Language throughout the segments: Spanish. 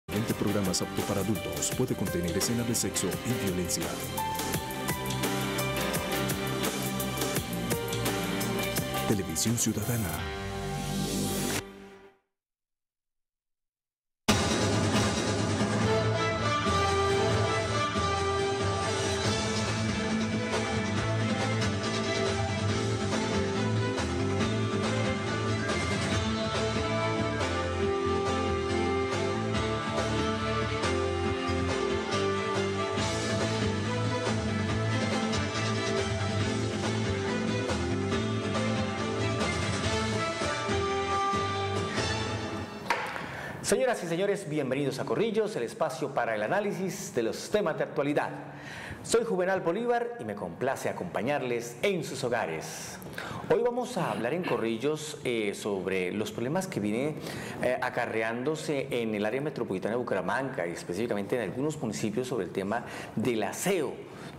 Este programa es apto para adultos. Puede contener escenas de sexo y violencia. Televisión Ciudadana. Señoras y señores, bienvenidos a Corrillos, el espacio para el análisis de los temas de actualidad. Soy Juvenal Bolívar y me complace acompañarles en sus hogares. Hoy vamos a hablar en Corrillos sobre los problemas que vienen acarreándose en el área metropolitana de Bucaramanga y específicamente en algunos municipios sobre el tema del aseo.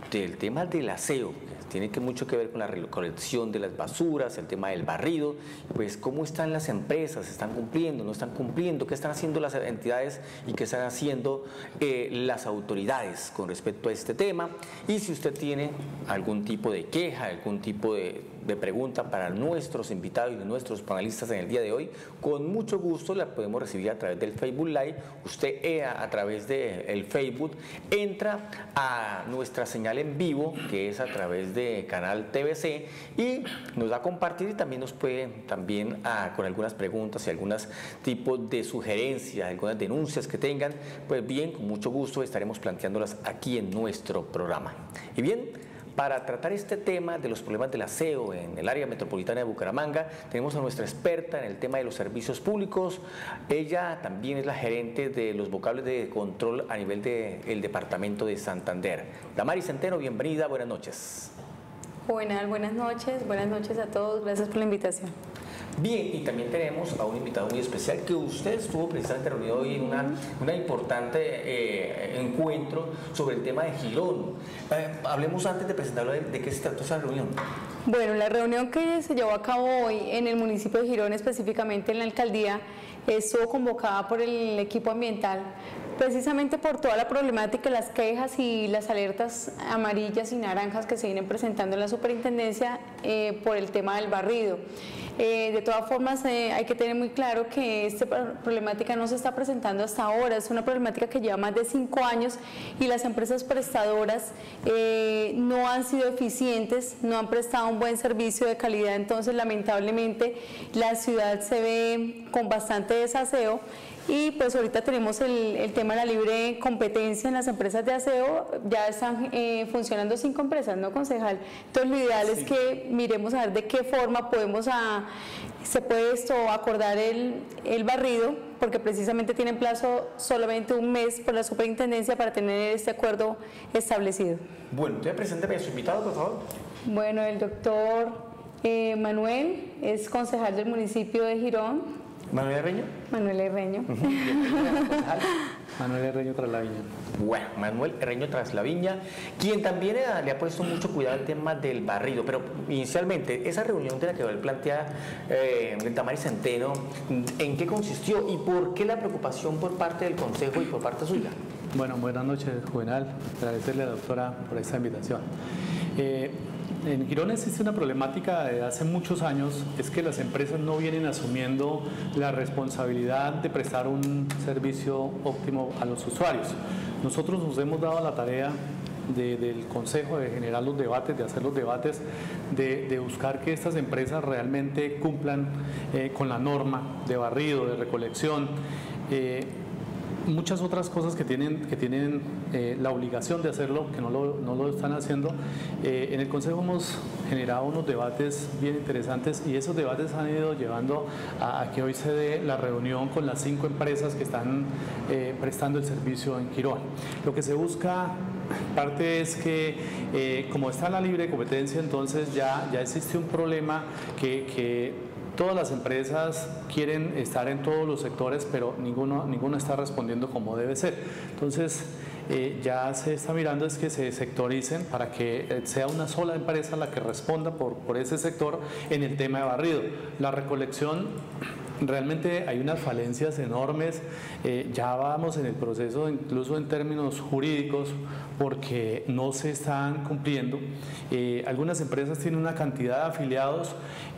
Tiene mucho que ver con la recolección de las basuras, el tema del barrido, pues cómo están las empresas, están cumpliendo, no están cumpliendo, qué están haciendo las entidades y qué están haciendo las autoridades con respecto a este tema. Y si usted tiene algún tipo de queja, algún tipo de pregunta para nuestros invitados y nuestros panelistas en el día de hoy, con mucho gusto la podemos recibir a través del Facebook Live. Usted a través del Facebook entra a nuestra señal en vivo, que es a través de Canal TVC, y nos da a compartir y también nos puede con algunas preguntas y algunos tipos de sugerencias, algunas denuncias que tengan, pues bien, con mucho gusto estaremos planteándolas aquí en nuestro programa. Y bien, para tratar este tema de los problemas del aseo en el área metropolitana de Bucaramanga, tenemos a nuestra experta en el tema de los servicios públicos. Ella también es la gerente de los vocables de control a nivel del departamento de Santander. Damaris Centeno, bienvenida, buenas noches. Buenas noches a todos, gracias por la invitación. Bien, y también tenemos a un invitado muy especial que usted estuvo precisamente reunido hoy en una importante encuentro sobre el tema de Girón. Hablemos antes de presentarlo de qué se trató esa reunión. Bueno, la reunión que se llevó a cabo hoy en el municipio de Girón, específicamente en la alcaldía, estuvo convocada por el equipo ambiental, precisamente por toda la problemática, las quejas y las alertas amarillas y naranjas que se vienen presentando en la superintendencia por el tema del barrido. De todas formas, hay que tener muy claro que esta problemática no se está presentando hasta ahora, es una problemática que lleva más de 5 años y las empresas prestadoras no han sido eficientes, no han prestado un buen servicio de calidad, entonces lamentablemente la ciudad se ve con bastante desaseo. Y pues ahorita tenemos el tema de la libre competencia en las empresas de aseo, ya están funcionando 5 empresas, ¿no, concejal? Entonces lo ideal es que miremos a ver de qué forma se puede acordar el barrido, porque precisamente tienen plazo solamente un mes por la superintendencia para tener este acuerdo establecido. Bueno, entonces presénteme a su invitado, por favor. Bueno, el doctor Manuel es concejal del municipio de Girón. ¿Manuel Herreño? Manuel Herreño. Manuel Herreño Traslaviña. Bueno, Manuel Herreño Traslaviña, quien también le ha puesto mucho cuidado al tema del barrido, pero inicialmente, esa reunión de la que él plantea Damaris Centeno, ¿en qué consistió y por qué la preocupación por parte del Consejo y por parte suya? Bueno, buenas noches, Juvenal. Agradecerle a la doctora por esta invitación. En Girón existe una problemática de hace muchos años, es que las empresas no vienen asumiendo la responsabilidad de prestar un servicio óptimo a los usuarios. Nosotros nos hemos dado la tarea del Consejo de generar los debates, de hacer los debates, de buscar que estas empresas realmente cumplan con la norma de barrido, de recolección, muchas otras cosas que tienen la obligación de hacerlo, que no lo están haciendo. En el Consejo hemos generado unos debates bien interesantes y esos debates han ido llevando a que hoy se dé la reunión con las 5 empresas que están prestando el servicio en Girón. Lo que se busca, parte es que como está la libre competencia, entonces ya existe un problema que todas las empresas quieren estar en todos los sectores, pero ninguna está respondiendo como debe ser. Entonces, ya se está mirando es que se sectoricen para que sea una sola empresa la que responda por ese sector en el tema de barrido. La recolección realmente hay unas falencias enormes, ya vamos en el proceso incluso en términos jurídicos porque no se están cumpliendo. Algunas empresas tienen una cantidad de afiliados,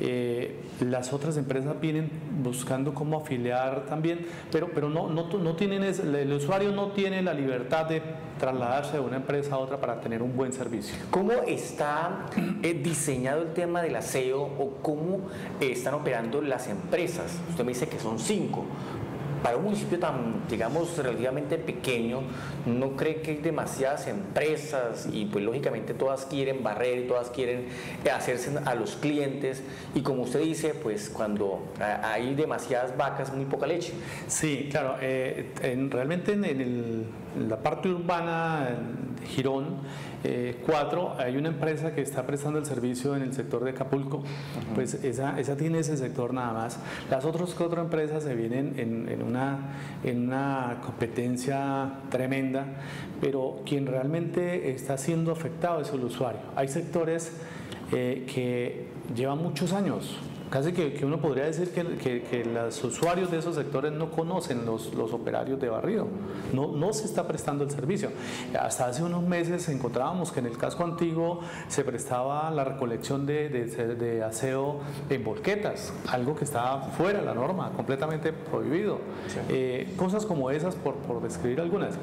las otras empresas vienen buscando cómo afiliar también, pero no tienen, el usuario no tiene la libertad de trasladarse de una empresa a otra para tener un buen servicio. ¿Cómo está diseñado el tema del aseo o cómo están operando las empresas? Usted me dice que son 5. Para un municipio tan, digamos, relativamente pequeño, ¿no cree que hay demasiadas empresas y pues lógicamente todas quieren barrer y todas quieren hacerse a los clientes? Y como usted dice, pues cuando hay demasiadas vacas, muy poca leche. Sí, claro. Realmente en la parte urbana, en Girón, 4, hay una empresa que está prestando el servicio en el sector de Acapulco, pues esa tiene ese sector nada más. Las otras 4 empresas se vienen en una competencia tremenda, pero quien realmente está siendo afectado es el usuario. Hay sectores que llevan muchos años. Casi que uno podría decir que los usuarios de esos sectores no conocen los operarios de barrido, no se está prestando el servicio. Hasta hace unos meses encontrábamos que en el casco antiguo se prestaba la recolección de aseo en volquetas, algo que estaba fuera de la norma, completamente prohibido. Sí. Cosas como esas, por describir algunas.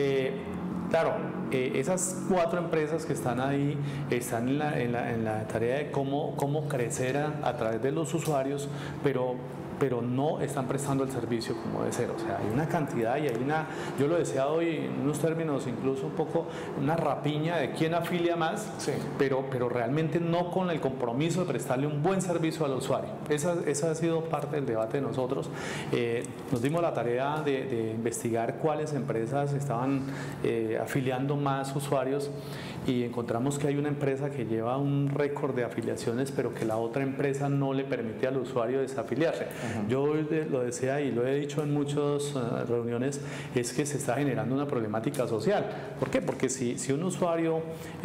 Claro, esas 4 empresas que están ahí están en la tarea de cómo crecer a través de los usuarios, pero no están prestando el servicio como debe ser. O sea, hay una cantidad y hay yo lo decía hoy en unos términos incluso un poco, una rapiña de quién afilia más, sí, pero realmente no con el compromiso de prestarle un buen servicio al usuario. Esa ha sido parte del debate de nosotros. Nos dimos la tarea de investigar cuáles empresas estaban afiliando más usuarios y encontramos que hay una empresa que lleva un récord de afiliaciones, pero que la otra empresa no le permite al usuario desafiliarse. Yo lo decía y lo he dicho en muchas reuniones, es que se está generando una problemática social. ¿Por qué? Porque si un usuario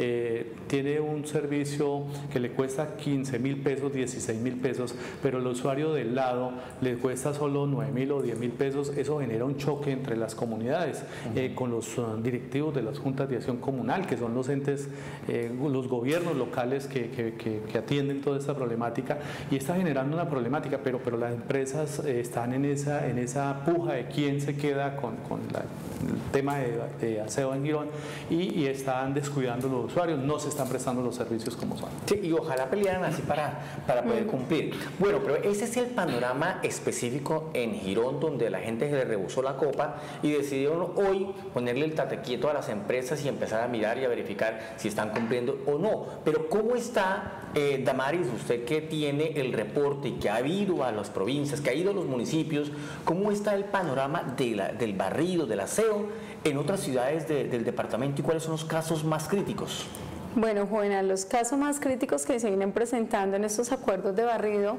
tiene un servicio que le cuesta 15.000 pesos, 16.000 pesos, pero el usuario del lado le cuesta solo 9.000 o 10.000 pesos, eso genera un choque entre las comunidades, con los directivos de las juntas de acción comunal, que son los entes, los gobiernos locales que atienden toda esta problemática, y está generando una problemática, pero las empresas están en esa puja de quién se queda con el tema de aseo en Girón y están descuidando los usuarios, no se están prestando los servicios como son. Sí, y ojalá pelearan así para poder cumplir. Bueno, pero ese es el panorama específico en Girón, donde la gente se le rebosó la copa y decidieron hoy ponerle el tate quieto a las empresas y empezar a mirar y a verificar si están cumpliendo o no. Pero ¿cómo está, Damaris, usted que tiene el reporte y que ha ido a las provincias, que ha ido a los municipios, cómo está el panorama del barrido, del aseo en otras ciudades del departamento y cuáles son los casos más críticos? Bueno, Juvenal, los casos más críticos que se vienen presentando en estos acuerdos de barrido,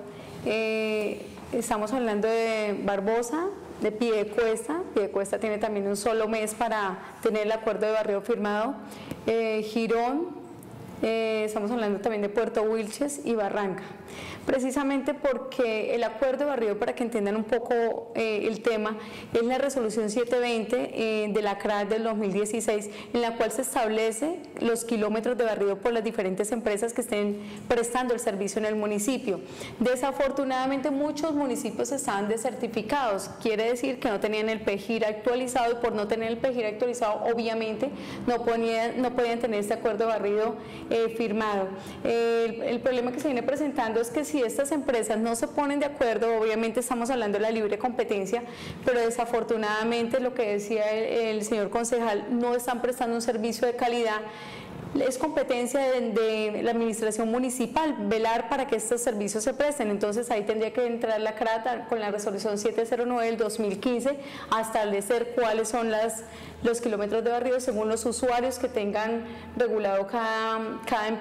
estamos hablando de Barbosa, de Piedecuesta. Piedecuesta tiene también un solo mes para tener el acuerdo de barrido firmado. Girón, estamos hablando también de Puerto Wilches y Barranca. Precisamente porque el acuerdo de barrido, para que entiendan un poco el tema, es la resolución 720 de la CRAD del 2016, en la cual se establece los kilómetros de barrido por las diferentes empresas que estén prestando el servicio en el municipio. Desafortunadamente muchos municipios estaban desertificados, quiere decir que no tenían el PEGIR actualizado, y por no tener el PEGIR actualizado obviamente no podían tener este acuerdo de barrido firmado. El problema que se viene presentando es que si estas empresas no se ponen de acuerdo, obviamente estamos hablando de la libre competencia, pero desafortunadamente, lo que decía el señor concejal, no están prestando un servicio de calidad. Es competencia de la administración municipal velar para que estos servicios se presten. Entonces ahí tendría que entrar la CRAT con la resolución 709 del 2015 a establecer cuáles son los kilómetros de barrido según los usuarios que tengan regulado cada empresa.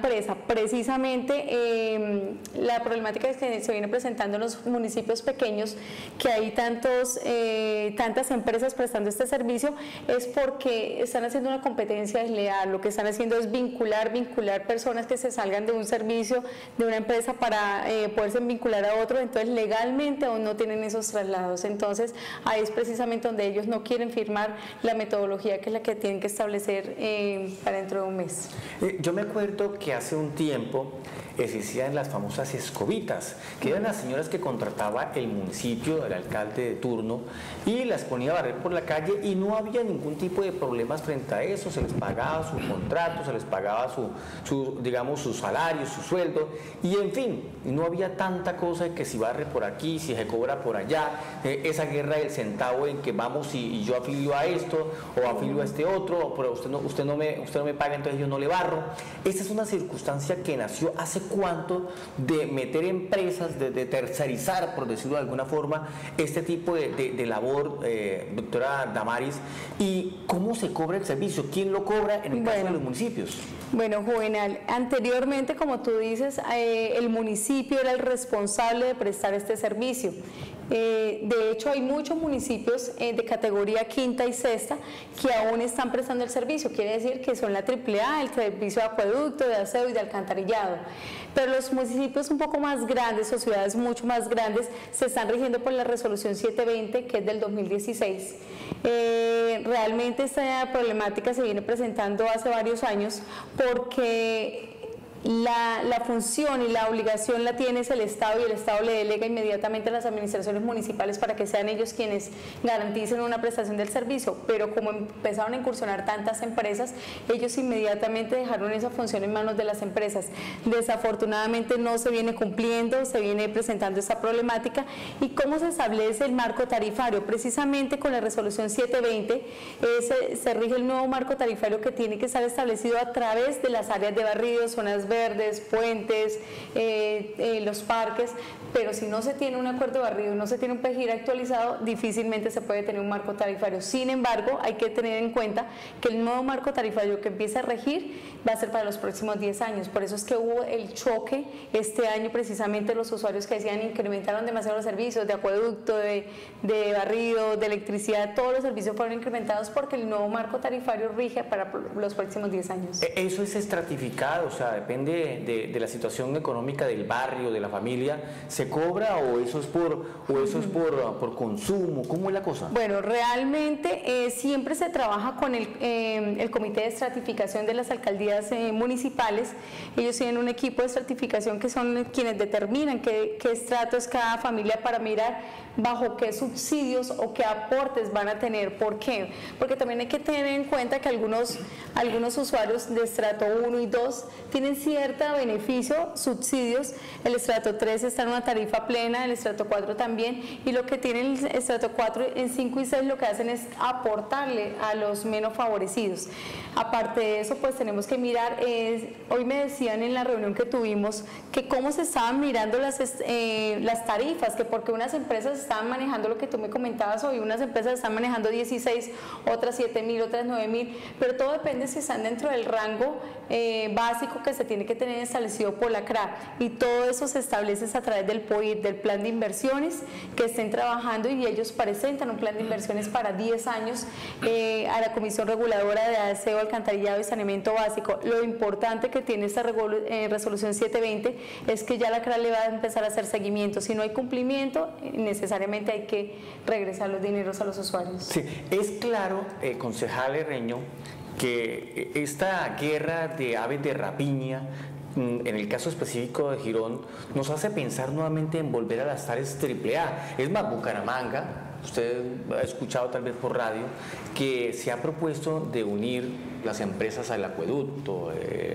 precisamente la problemática que se viene presentando en los municipios pequeños, que hay tantas empresas prestando este servicio, es porque están haciendo una competencia desleal. Lo que están haciendo es vincular personas que se salgan de un servicio, de una empresa, para poderse vincular a otro. Entonces legalmente aún no tienen esos traslados. Entonces ahí es precisamente donde ellos no quieren firmar la metodología que es la que tienen que establecer para dentro de un mes. Yo me acuerdo que hace un tiempo existían las famosas escobitas, que eran las señoras que contrataba el municipio, el alcalde de turno, y las ponía a barrer por la calle y no había ningún tipo de problemas frente a eso. Se les pagaba su contrato, se les pagaba digamos, su salario, su sueldo, y en fin, no había tanta cosa de que si barre por aquí, si se cobra por allá, esa guerra del centavo en que vamos y yo afilio a esto o afilio a este otro, pero usted no me paga, entonces yo no le barro. Esta es una circunstancia que nació hace cuánto, de meter empresas, de tercerizar, por decirlo de alguna forma, este tipo de labor, doctora Damaris. ¿Y cómo se cobra el servicio? ¿Quién lo cobra en el caso de los municipios? Bueno, Juvenal, anteriormente, como tú dices, el municipio era el responsable de prestar este servicio. De hecho, hay muchos municipios de categoría quinta y sexta que aún están prestando el servicio. Quiere decir que son la AAA, el servicio de acueducto, de aseo y de alcantarillado. Pero los municipios un poco más grandes o ciudades mucho más grandes se están rigiendo por la resolución 720, que es del 2016. Realmente esta problemática se viene presentando hace varios años porque la función y la obligación la tiene el Estado, y el Estado le delega inmediatamente a las administraciones municipales para que sean ellos quienes garanticen una prestación del servicio. Pero como empezaron a incursionar tantas empresas, ellos inmediatamente dejaron esa función en manos de las empresas. Desafortunadamente no se viene cumpliendo, se viene presentando esta problemática. ¿Y cómo se establece el marco tarifario? Precisamente con la resolución 720 se rige el nuevo marco tarifario, que tiene que estar establecido a través de las áreas de barrido, zonas verdes, puentes, los parques. Pero si no se tiene un acuerdo de barrido, no se tiene un PEGIR actualizado, difícilmente se puede tener un marco tarifario. Sin embargo, hay que tener en cuenta que el nuevo marco tarifario que empieza a regir va a ser para los próximos 10 años. Por eso es que hubo el choque este año, precisamente los usuarios que decían incrementaron demasiado los servicios de acueducto, de barrido, de electricidad. Todos los servicios fueron incrementados porque el nuevo marco tarifario rige para los próximos 10 años. ¿Eso es estratificado? O sea, depende de la situación económica del barrio, de la familia, ¿se cobra o eso es por consumo? ¿Cómo es la cosa? Bueno, realmente siempre se trabaja con el Comité de Estratificación de las alcaldías municipales. Ellos tienen un equipo de estratificación que son quienes determinan qué estrato es cada familia, para mirar bajo qué subsidios o qué aportes van a tener. ¿Por qué? Porque también hay que tener en cuenta que algunos usuarios de estrato 1 y 2 tienen cierto beneficio, subsidios. El estrato 3 está en una tarifa plena, el estrato 4 también, y lo que tiene el estrato 4 en 5 y 6 lo que hacen es aportarle a los menos favorecidos. Aparte de eso, pues tenemos que mirar, hoy me decían en la reunión que tuvimos que cómo se estaban mirando las tarifas, que porque unas empresas estaban manejando lo que tú me comentabas hoy, unas empresas están manejando 16, otras 7.000, otras 9.000, pero todo depende si están dentro del rango básico que se tiene que tener establecido por la CRA, y todo eso se establece a través del POIR, del plan de inversiones, que estén trabajando, y ellos presentan un plan de inversiones para 10 años a la Comisión Reguladora de Aseo, Alcantarillado y Saneamiento Básico. Lo importante que tiene esta resolución 720 es que ya la CRA le va a empezar a hacer seguimiento. Si no hay cumplimiento, necesariamente hay que regresar los dineros a los usuarios. Sí, es claro, concejal Herreño, que esta guerra de aves de rapiña, en el caso específico de Girón, nos hace pensar nuevamente en volver a las áreas AAA. Es más, Bucaramanga, usted ha escuchado tal vez por radio, que se ha propuesto de unir las empresas al acueducto,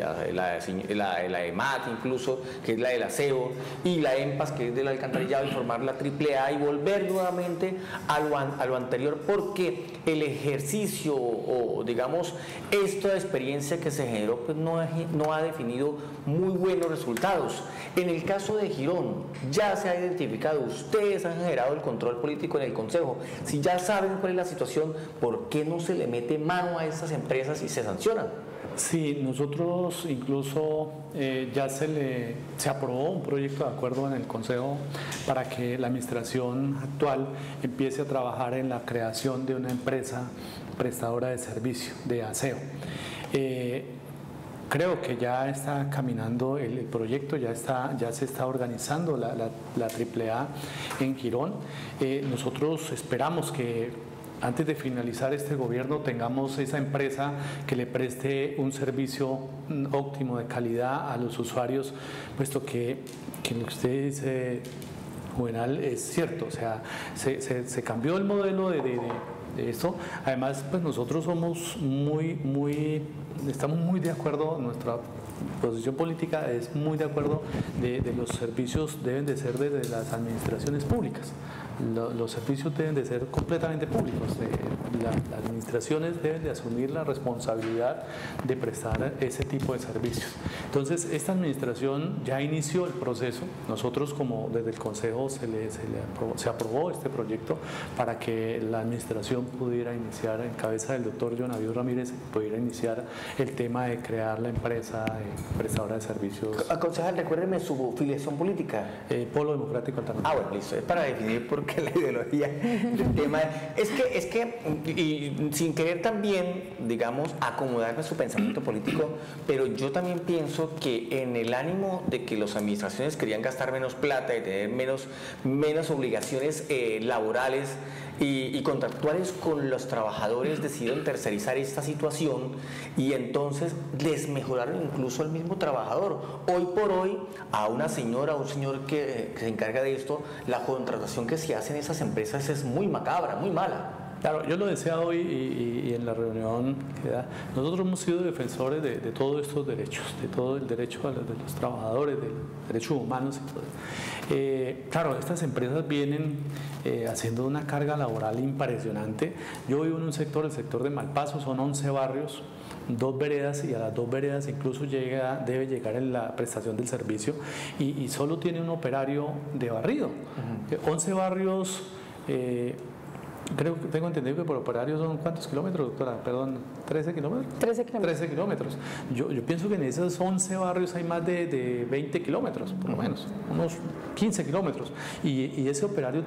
la EMAT incluso, que es la del aseo, y la EMPAS, que es del alcantarillado, y formar la AAA y volver nuevamente a lo anterior, porque el ejercicio o digamos esta experiencia que se generó pues no ha definido muy buenos resultados. En el caso de Girón ya se ha identificado, ustedes han generado el control político en el Consejo, si ya saben cuál es la situación, ¿por qué no se le mete mano a estas empresas y se se sancionan. Sí, nosotros incluso ya se aprobó un proyecto de acuerdo en el Consejo para que la administración actual empiece a trabajar en la creación de una empresa prestadora de servicio de aseo. Creo que ya está caminando el proyecto, ya se está organizando la AAA en Girón. Nosotros esperamos que antes de finalizar este gobierno tengamos esa empresa que le preste un servicio óptimo de calidad a los usuarios, puesto que lo que usted dice, Juvenal, es cierto. O sea, se cambió el modelo de esto. Además, pues nosotros somos estamos muy de acuerdo, nuestra posición política es muy de acuerdo de los servicios deben de ser desde las administraciones públicas. Los servicios deben de ser completamente públicos. Las administraciones deben de asumir la responsabilidad de prestar ese tipo de servicios. Entonces, esta administración ya inició el proceso. Nosotros, como desde el Consejo, se aprobó este proyecto para que la administración pudiera iniciar, en cabeza del doctor Jonavius Ramírez, pudiera iniciar el tema de crear la empresa prestadora de servicios. Concejal, recuérdeme su filiación política. Polo Democrático Alternativo. Bueno, listo. Es para definir por qué la ideología del tema. Es que, y sin querer también, digamos, acomodarme a su pensamiento político, pero yo también pienso que en el ánimo de que las administraciones querían gastar menos plata y tener menos obligaciones laborales y contractuales con los trabajadores, decidieron tercerizar esta situación y entonces les mejoraron incluso al mismo trabajador. Hoy por hoy, a una señora o un señor que se encarga de esto, la contratación que se hace en esas empresas es muy macabra, muy mala. Claro, yo lo decía hoy y en la reunión que da, nosotros hemos sido defensores de todos estos derechos, de todo el derecho de los trabajadores, de derechos humanos y todo. Claro, estas empresas vienen haciendo una carga laboral impresionante. Yo vivo en un sector, el sector de Malpaso, son 11 barrios, 2 veredas, y a las 2 veredas incluso debe llegar en la prestación del servicio y solo tiene un operario de barrido. 11 barrios. Creo que tengo entendido que por operario son ¿cuántos kilómetros, doctora? Perdón, ¿13 kilómetros? 13 kilómetros. 13 kilómetros. Yo pienso que en esos 11 barrios hay más de 20 kilómetros, por lo menos, unos 15 kilómetros. Y ese operario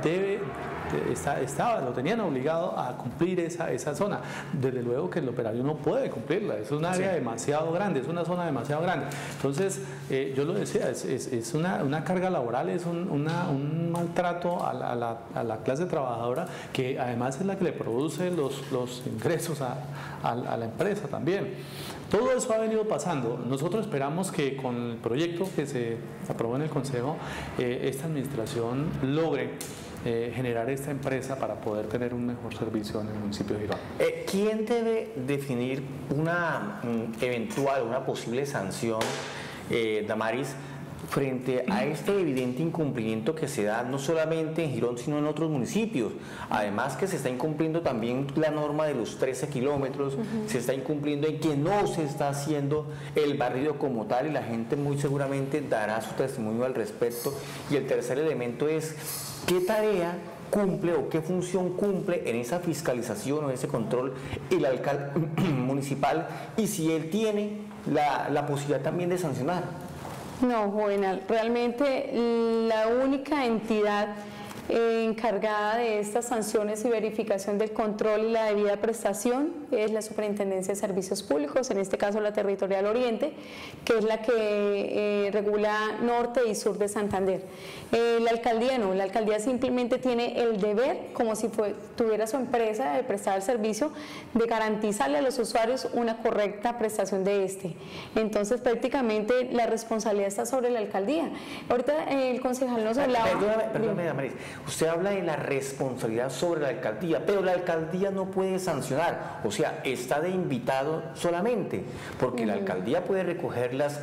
lo tenían obligado a cumplir esa zona. Desde luego que el operario no puede cumplirla, es un área demasiado grande, es una zona demasiado grande. Entonces, yo lo decía, es una carga laboral, es un maltrato a la clase trabajadora, que además es la que le produce los ingresos a la empresa también. Todo eso ha venido pasando. Nosotros esperamos que con el proyecto que se aprobó en el Consejo, esta administración logre generar esta empresa para poder tener un mejor servicio en el municipio de Girón. ¿Quién debe definir una eventual, una posible sanción, Damaris, frente a este evidente incumplimiento que se da no solamente en Girón, sino en otros municipios? Además que se está incumpliendo también la norma de los 13 kilómetros, se está incumpliendo en que no se está haciendo el barrido como tal, y la gente muy seguramente dará su testimonio al respecto. Y el tercer elemento es ¿qué tarea cumple o qué función cumple en esa fiscalización o ese control el alcalde municipal, y si él tiene la posibilidad también de sancionar? No, Juvenal, realmente la única entidad encargada de estas sanciones y verificación del control y la debida prestación es la Superintendencia de Servicios Públicos, en este caso la Territorial Oriente, que es la que regula norte y sur de Santander. La alcaldía no, la alcaldía simplemente tiene el deber, como si tuviera su empresa de prestar el servicio, de garantizarle a los usuarios una correcta prestación de este. Entonces prácticamente la responsabilidad está sobre la alcaldía. Ahorita el concejal nos hablaba... Perdóname, Damaris. Usted habla de la responsabilidad sobre la alcaldía, pero la alcaldía no puede sancionar, o sea, está de invitado solamente, porque la alcaldía puede recoger las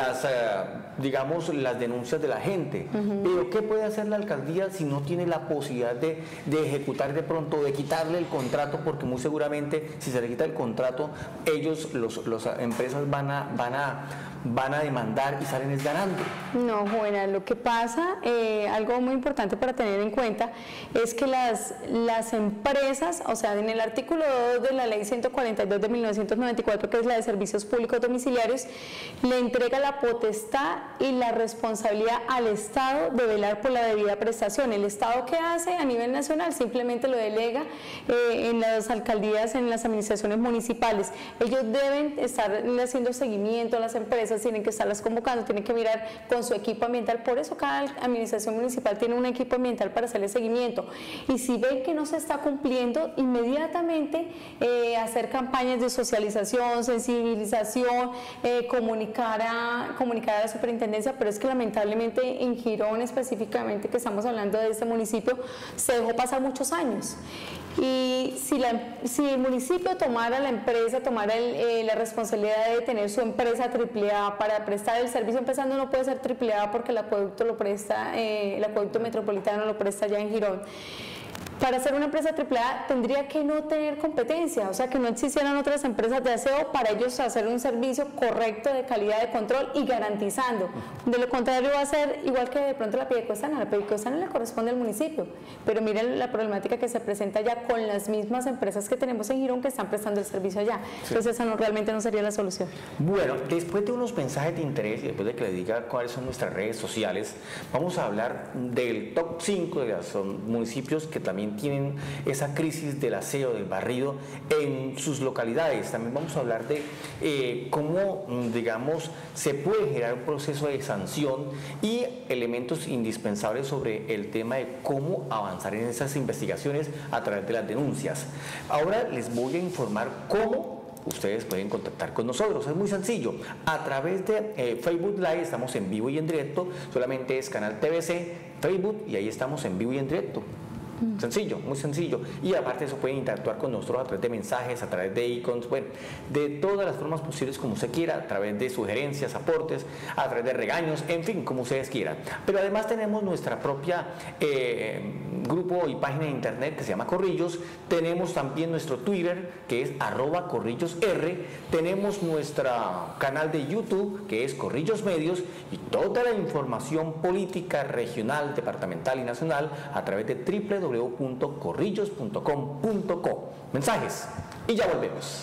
denuncias de la gente, pero ¿qué puede hacer la alcaldía si no tiene la posibilidad de ejecutar de pronto, de quitarle el contrato? Porque muy seguramente si se le quita el contrato, ellos, las empresas van a demandar y salen ganando. No, Juvenal, lo que pasa, algo muy importante para tener tener en cuenta es que las empresas, o sea, en el artículo 2 de la ley 142 de 1994, que es la de servicios públicos domiciliarios, le entrega la potestad y la responsabilidad al Estado de velar por la debida prestación. El Estado, ¿qué hace a nivel nacional? Simplemente lo delega en las alcaldías, en las administraciones municipales. Ellos deben estar haciendo seguimiento a las empresas, tienen que estarlas convocando, tienen que mirar con su equipo ambiental. Por eso cada administración municipal tiene un equipo ambiental para hacerle seguimiento. Y si ven que no se está cumpliendo, inmediatamente hacer campañas de socialización, sensibilización, comunicar a la superintendencia. Pero es que lamentablemente en Girón específicamente, que estamos hablando de este municipio, se dejó pasar muchos años. Y si el municipio tomara la empresa, tomara la responsabilidad de tener su empresa AAA para prestar el servicio, empezando no puede ser AAA porque el acueducto lo presta, el acueducto metropolitano lo presta ya en Girón. Para ser una empresa AAA tendría que no tener competencia, o sea, que no existieran otras empresas de aseo para ellos hacer un servicio correcto de calidad de control y garantizando. De lo contrario va a ser igual que de pronto la Pidecostana. La Pidecostana le corresponde al municipio, pero miren la problemática que se presenta ya con las mismas empresas que tenemos en Girón que están prestando el servicio allá. Sí. Entonces esa realmente no sería la solución. Bueno, después de unos mensajes de interés y después de que les diga cuáles son nuestras redes sociales, vamos a hablar del top 5 de los municipios que también tienen esa crisis del aseo, del barrido en sus localidades. También vamos a hablar de cómo, digamos, se puede generar un proceso de sanción y elementos indispensables sobre el tema de cómo avanzar en esas investigaciones a través de las denuncias. Ahora les voy a informar cómo ustedes pueden contactar con nosotros. Es muy sencillo. A través de Facebook Live estamos en vivo y en directo. Solamente es Canal TVC, Facebook, y ahí estamos en vivo y en directo. Sencillo, muy sencillo. Y aparte de eso pueden interactuar con nosotros a través de mensajes, a través de icons, bueno, de todas las formas posibles como usted quiera, a través de sugerencias, aportes, a través de regaños, en fin, como ustedes quieran. Pero además tenemos nuestra propia grupo y página de internet que se llama Corrillos. Tenemos también nuestro Twitter, que es @corrillosr. Tenemos nuestro canal de YouTube, que es Corrillos Medios, y toda la información política, regional, departamental y nacional a través de www.corrillos.com.co. Mensajes y ya volvemos.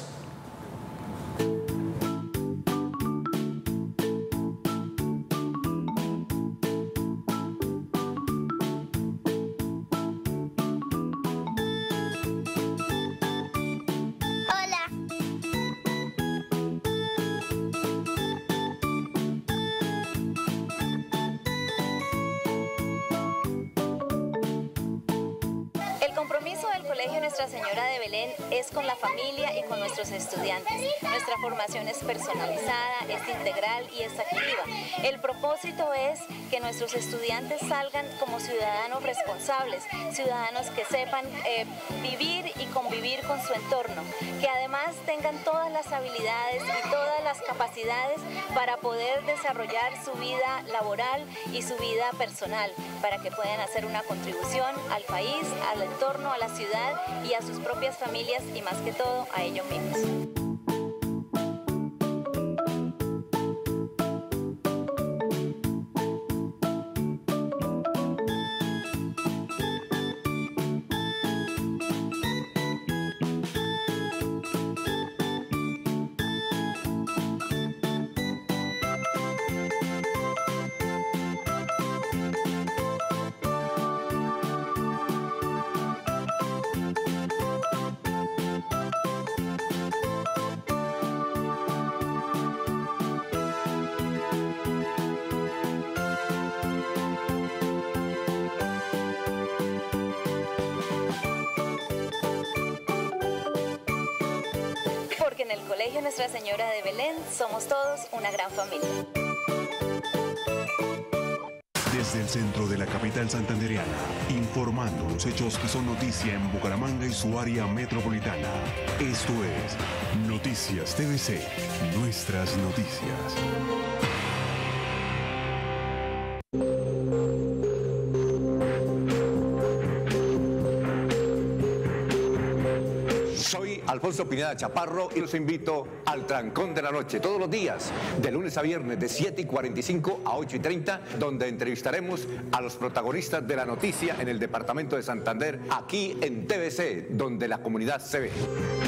Nuestra Señora de Belén es con la familia y con nuestros estudiantes. Nuestra formación es personalizada, es integral y es activa. El propósito es que nuestros estudiantes salgan como ciudadanos responsables, ciudadanos que sepan vivir y convivir con su entorno, que además tengan todas las habilidades y todas las capacidades para poder desarrollar su vida laboral y su vida personal, para que puedan hacer una contribución al país, al entorno, a la ciudad y a sus propias familias y más que todo a ellos mismos. En el Colegio Nuestra Señora de Belén somos todos una gran familia. Desde el centro de la capital santandereana, informando los hechos que son noticia en Bucaramanga y su área metropolitana. Esto es Noticias TVC, nuestras noticias. Soy Alfonso Pineda Chaparro y los invito al Trancón de la Noche, todos los días, de lunes a viernes, de 7:45 a 8:30, donde entrevistaremos a los protagonistas de la noticia en el departamento de Santander, aquí en TVC, donde la comunidad se ve.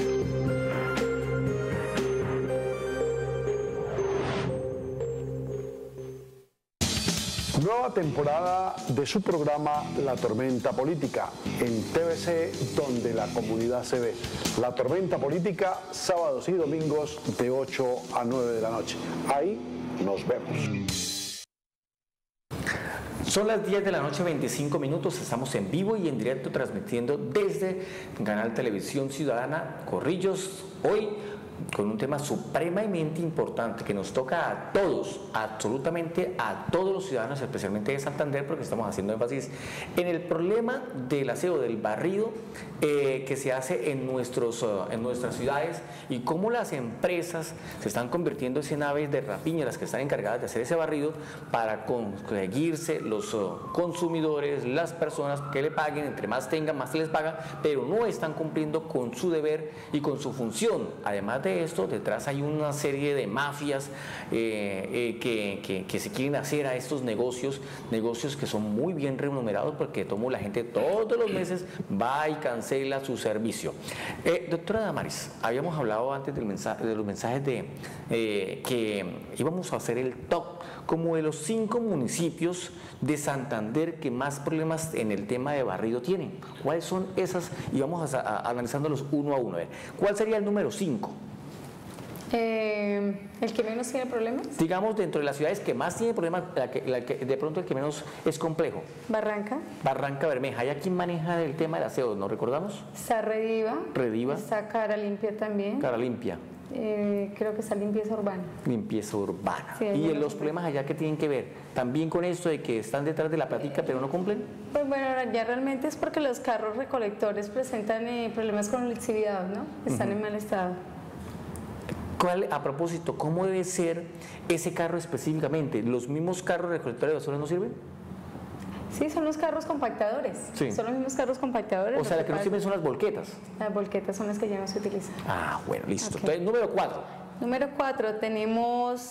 Nueva temporada de su programa La Tormenta Política en TVC, donde la comunidad se ve. La Tormenta Política, sábados y domingos de 8 a 9 de la noche. Ahí nos vemos. Son las 10 de la noche, 25 minutos, estamos en vivo y en directo transmitiendo desde Canal Televisión Ciudadana Corrillos, hoy con un tema supremamente importante que nos toca a todos, absolutamente a todos los ciudadanos, especialmente de Santander, porque estamos haciendo énfasis en el problema del aseo, del barrido que se hace en nuestras ciudades y cómo las empresas se están convirtiendo en aves de rapiña, las que están encargadas de hacer ese barrido para conseguirse los consumidores, las personas que le paguen, entre más tengan, más se les paga, pero no están cumpliendo con su deber y con su función. Además de esto, detrás hay una serie de mafias que se quieren hacer a estos negocios que son muy bien remunerados, porque la gente todos los meses va y cancela su servicio. Doctora Damaris, habíamos hablado antes de los mensajes que íbamos a hacer el top como de los 5 municipios de Santander que más problemas en el tema de barrido tienen. ¿Cuáles son esas? Y vamos analizándolos uno a uno. A ver, ¿cuál sería el número 5? ¿El que menos tiene problemas? Digamos, dentro de las ciudades que más tiene problemas, de pronto el que menos es complejo. Barranca. Barranca Bermeja. ¿Hay a quién maneja el tema del aseo? ¿Nos recordamos? Está Rediva. Rediva. Está Cara Limpia también. Cara Limpia. Creo que está Limpieza Urbana. Limpieza Urbana. Sí, ¿Y los problemas allá que tienen que ver? ¿También con esto de que están detrás de la platica pero no cumplen? Pues bueno, ya realmente es porque los carros recolectores presentan problemas con lixividad, ¿no? Están en mal estado. A propósito, ¿cómo debe ser ese carro específicamente? ¿Los mismos carros recolectores de basura no sirven? Sí, son los carros compactadores. Sí. Son los mismos carros compactadores. O sea, las que no sirven son las volquetas. Las volquetas son las que ya no se utilizan. Ah, bueno, listo. Okay. Entonces, número 4. Número 4, tenemos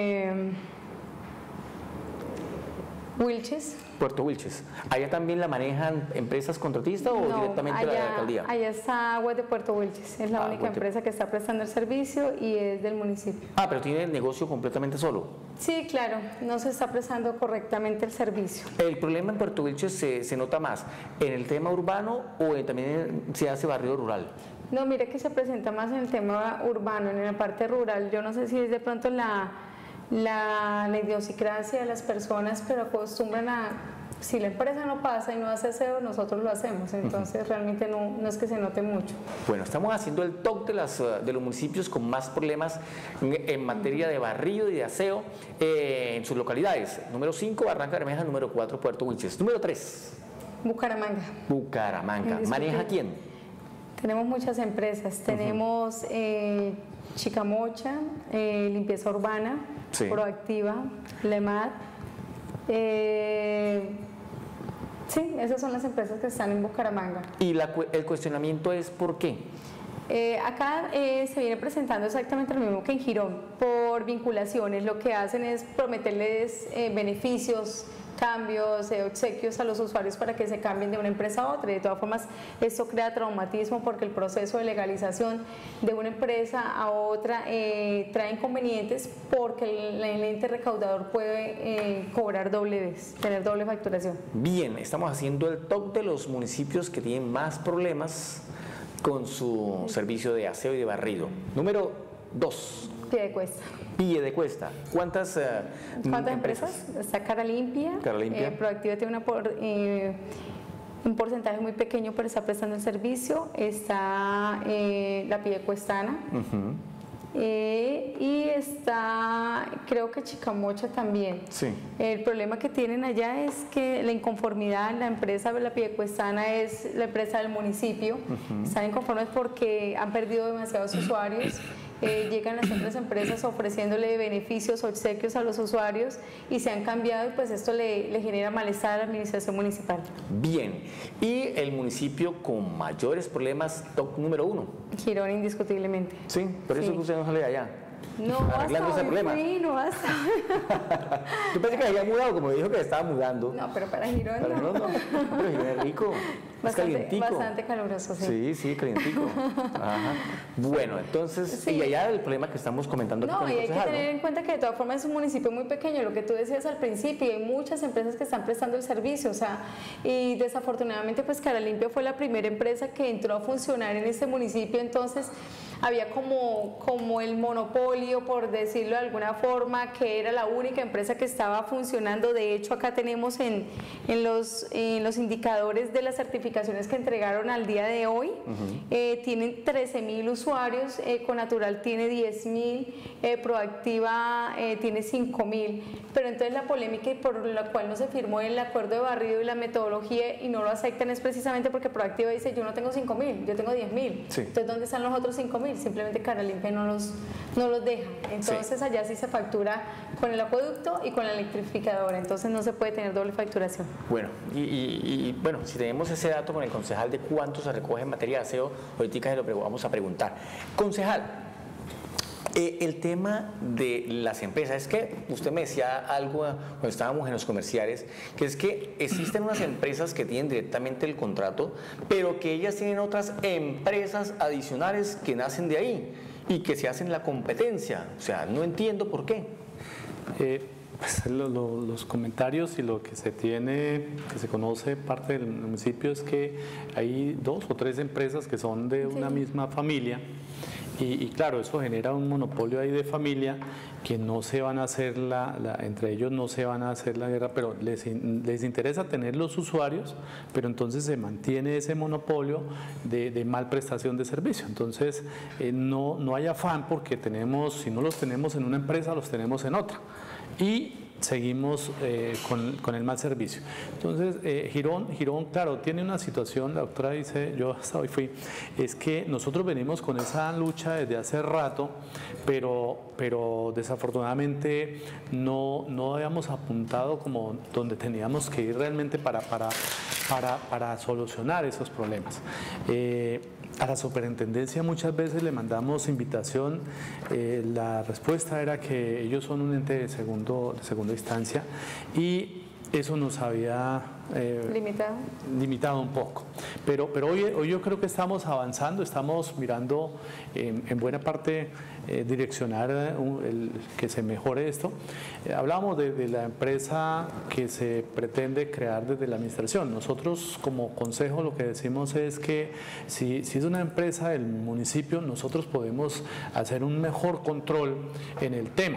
Wilches. Puerto Wilches. ¿Allá también la manejan empresas contratistas o directamente la alcaldía? Allá está Aguas de Puerto Wilches. Es la única empresa que está prestando el servicio y es del municipio. Ah, pero tiene el negocio completamente solo. Sí, claro. No se está prestando correctamente el servicio. ¿El problema en Puerto Wilches se nota más en el tema urbano o también se hace barrio rural? No, mire que se presenta más en el tema urbano, en la parte rural. Yo no sé si es de pronto la idiosincrasia de las personas, pero acostumbran a, si la empresa no pasa y no hace aseo, nosotros lo hacemos, entonces realmente no es que se note mucho. Bueno, estamos haciendo el top de los municipios con más problemas en materia de barrido y de aseo en sus localidades. Número 5, Barranca Bermeja. Número 4, Puerto Wilches. Número 3. Bucaramanga. Bucaramanga. ¿Maneja quién? Tenemos muchas empresas, tenemos Chicamocha, Limpieza Urbana, sí. Proactiva, Lemad. Sí, esas son las empresas que están en Bucaramanga. ¿Y el cuestionamiento es por qué? Acá se viene presentando exactamente lo mismo que en Girón, por vinculaciones. Lo que hacen es prometerles beneficios, cambios, obsequios a los usuarios para que se cambien de una empresa a otra. De todas formas, esto crea traumatismo porque el proceso de legalización de una empresa a otra trae inconvenientes porque el ente recaudador puede cobrar doble vez, tener doble facturación. Bien, estamos haciendo el top de los municipios que tienen más problemas con su servicio de aseo y de barrido. Número 2. Piedecuesta. Piedecuesta. ¿Cuántas empresas? Está Cara Limpia. Cara Limpia. Proactiva tiene un porcentaje muy pequeño, pero está prestando el servicio. Está la Piedecuestana. Y está, creo que Chicamocha también. Sí. El problema que tienen allá es que la inconformidad, la empresa de la Piedecuestana es la empresa del municipio. Están inconformes porque han perdido demasiados usuarios llegan las otras empresas ofreciéndole beneficios, obsequios a los usuarios y se han cambiado y pues esto le genera malestar a la administración municipal. Bien, y el municipio con mayores problemas, top número 1. Girón indiscutiblemente. Sí, por eso Sí. que usted no sale de allá. No arreglando basta, ese problema. sí, no basta. Yo pensé que había mudado, como dijo que estaba mudando. No, pero para Girón Para no. Girón no. Pero Girón es rico. Es calientico. Bastante caluroso, sí. Sí, sí, calientico. Ajá. Bueno, entonces, Sí. y allá el problema que estamos comentando aquí No, con el y hay que concejal, tener ¿no? en cuenta que de todas formas es un municipio muy pequeño, lo que tú decías al principio, y hay muchas empresas que están prestando el servicio, o sea, y desafortunadamente pues Cara Limpia fue la primera empresa que entró a funcionar en este municipio, entonces había como el monopolio, por decirlo de alguna forma, que era la única empresa que estaba funcionando. De hecho, acá tenemos en los indicadores de las certificaciones que entregaron al día de hoy, tienen 13.000 usuarios, Econatural tiene 10.000, Proactiva tiene 5.000, pero entonces la polémica y por la cual no se firmó el acuerdo de barrido y la metodología y no lo aceptan es precisamente porque Proactiva dice yo no tengo 5.000, yo tengo 10.000, Sí. entonces ¿dónde están los otros 5.000? Simplemente Cara Limpia no los deja, entonces allá sí se factura con el acueducto y con la electrificadora, entonces no se puede tener doble facturación. Bueno, y bueno, si tenemos ese dato con el concejal de cuánto se recoge en materia de aseo, ahorita se lo vamos a preguntar. Concejal, el tema de las empresas, es que usted me decía algo cuando estábamos en los comerciales, que es que existen unas empresas que tienen directamente el contrato, pero que ellas tienen otras empresas adicionales que nacen de ahí y que se hacen la competencia. O sea, no entiendo por qué. Pues los comentarios y lo que se tiene, que se conoce parte del municipio es que hay 2 o 3 empresas que son de una misma familia y claro, eso genera un monopolio ahí de familia que no se van a hacer entre ellos no se van a hacer la guerra, pero les interesa tener los usuarios, pero entonces se mantiene ese monopolio de mal prestación de servicio. Entonces no hay afán porque si no los tenemos en una empresa, los tenemos en otra. Y seguimos con el mal servicio. Entonces, Girón, claro, tiene una situación, la doctora dice, yo hasta hoy es que nosotros venimos con esa lucha desde hace rato, pero desafortunadamente no habíamos apuntado como donde teníamos que ir realmente para solucionar esos problemas. A la superintendencia muchas veces le mandamos invitación, la respuesta era que ellos son un ente de segunda instancia y eso nos había limitado un poco. Pero hoy yo creo que estamos avanzando, estamos mirando en buena parte direccionar que se mejore esto. Hablamos de la empresa que se pretende crear desde la administración. Nosotros como consejo lo que decimos es que si es una empresa del municipio, nosotros podemos hacer un mejor control en el tema.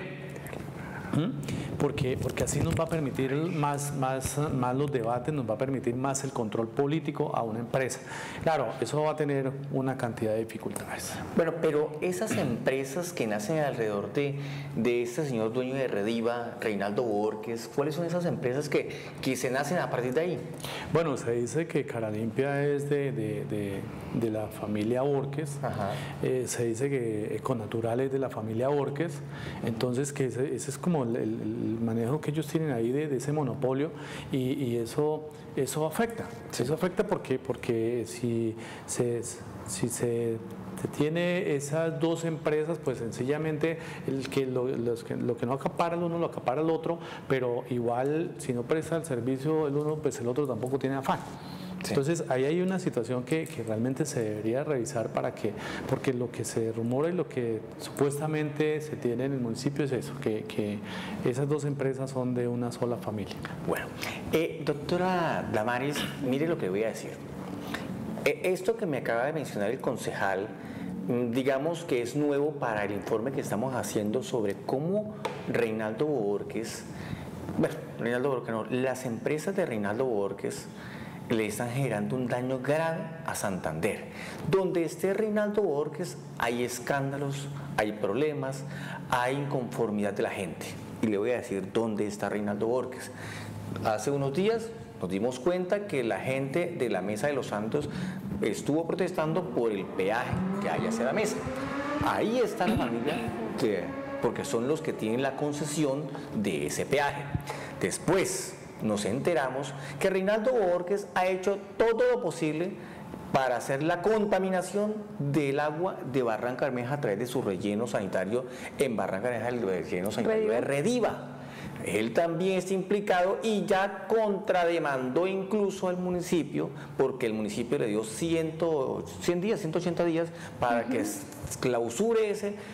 Porque así nos va a permitir más los debates, nos va a permitir más el control político a una empresa. Claro, eso va a tener una cantidad de dificultades. Bueno, pero esas empresas que nacen alrededor de este señor dueño de Rediva, Reinaldo Borges, ¿cuáles son esas empresas que se nacen a partir de ahí? Bueno, se dice que Cara Limpia es de la familia Borges, se dice que Econatural es de la familia Borges, entonces que ese es como el manejo que ellos tienen ahí de ese monopolio y eso afecta. Sí. Eso afecta porque si se tiene esas 2 empresas, pues sencillamente lo que no acapara el uno lo acapara el otro, pero igual si no presta el servicio el uno, pues el otro tampoco tiene afán. Sí. Entonces ahí hay una situación que realmente se debería revisar porque lo que se rumora y lo que supuestamente se tiene en el municipio es eso, que esas 2 empresas son de una sola familia. Bueno, doctora Damaris, mire lo que voy a decir. Esto que me acaba de mencionar el concejal, digamos que es nuevo para el informe que estamos haciendo sobre cómo Reinaldo Borges, las empresas de Reinaldo Borges le están generando un daño grave a Santander. Donde esté Reinaldo Borges hay escándalos, hay problemas, hay inconformidad de la gente. Y le voy a decir dónde está Reinaldo Borges. Hace unos días nos dimos cuenta que la gente de la Mesa de los Santos estuvo protestando por el peaje que hay hacia la mesa. Ahí está la familia, porque son los que tienen la concesión de ese peaje. Después nos enteramos que Reinaldo Borges ha hecho todo lo posible para hacer la contaminación del agua de Barranca Bermeja a través de su relleno sanitario en Barranca Bermeja, el relleno sanitario de Rediva. Él también está implicado y ya contrademandó incluso al municipio, porque el municipio le dio 100 días, 180 días para que clausure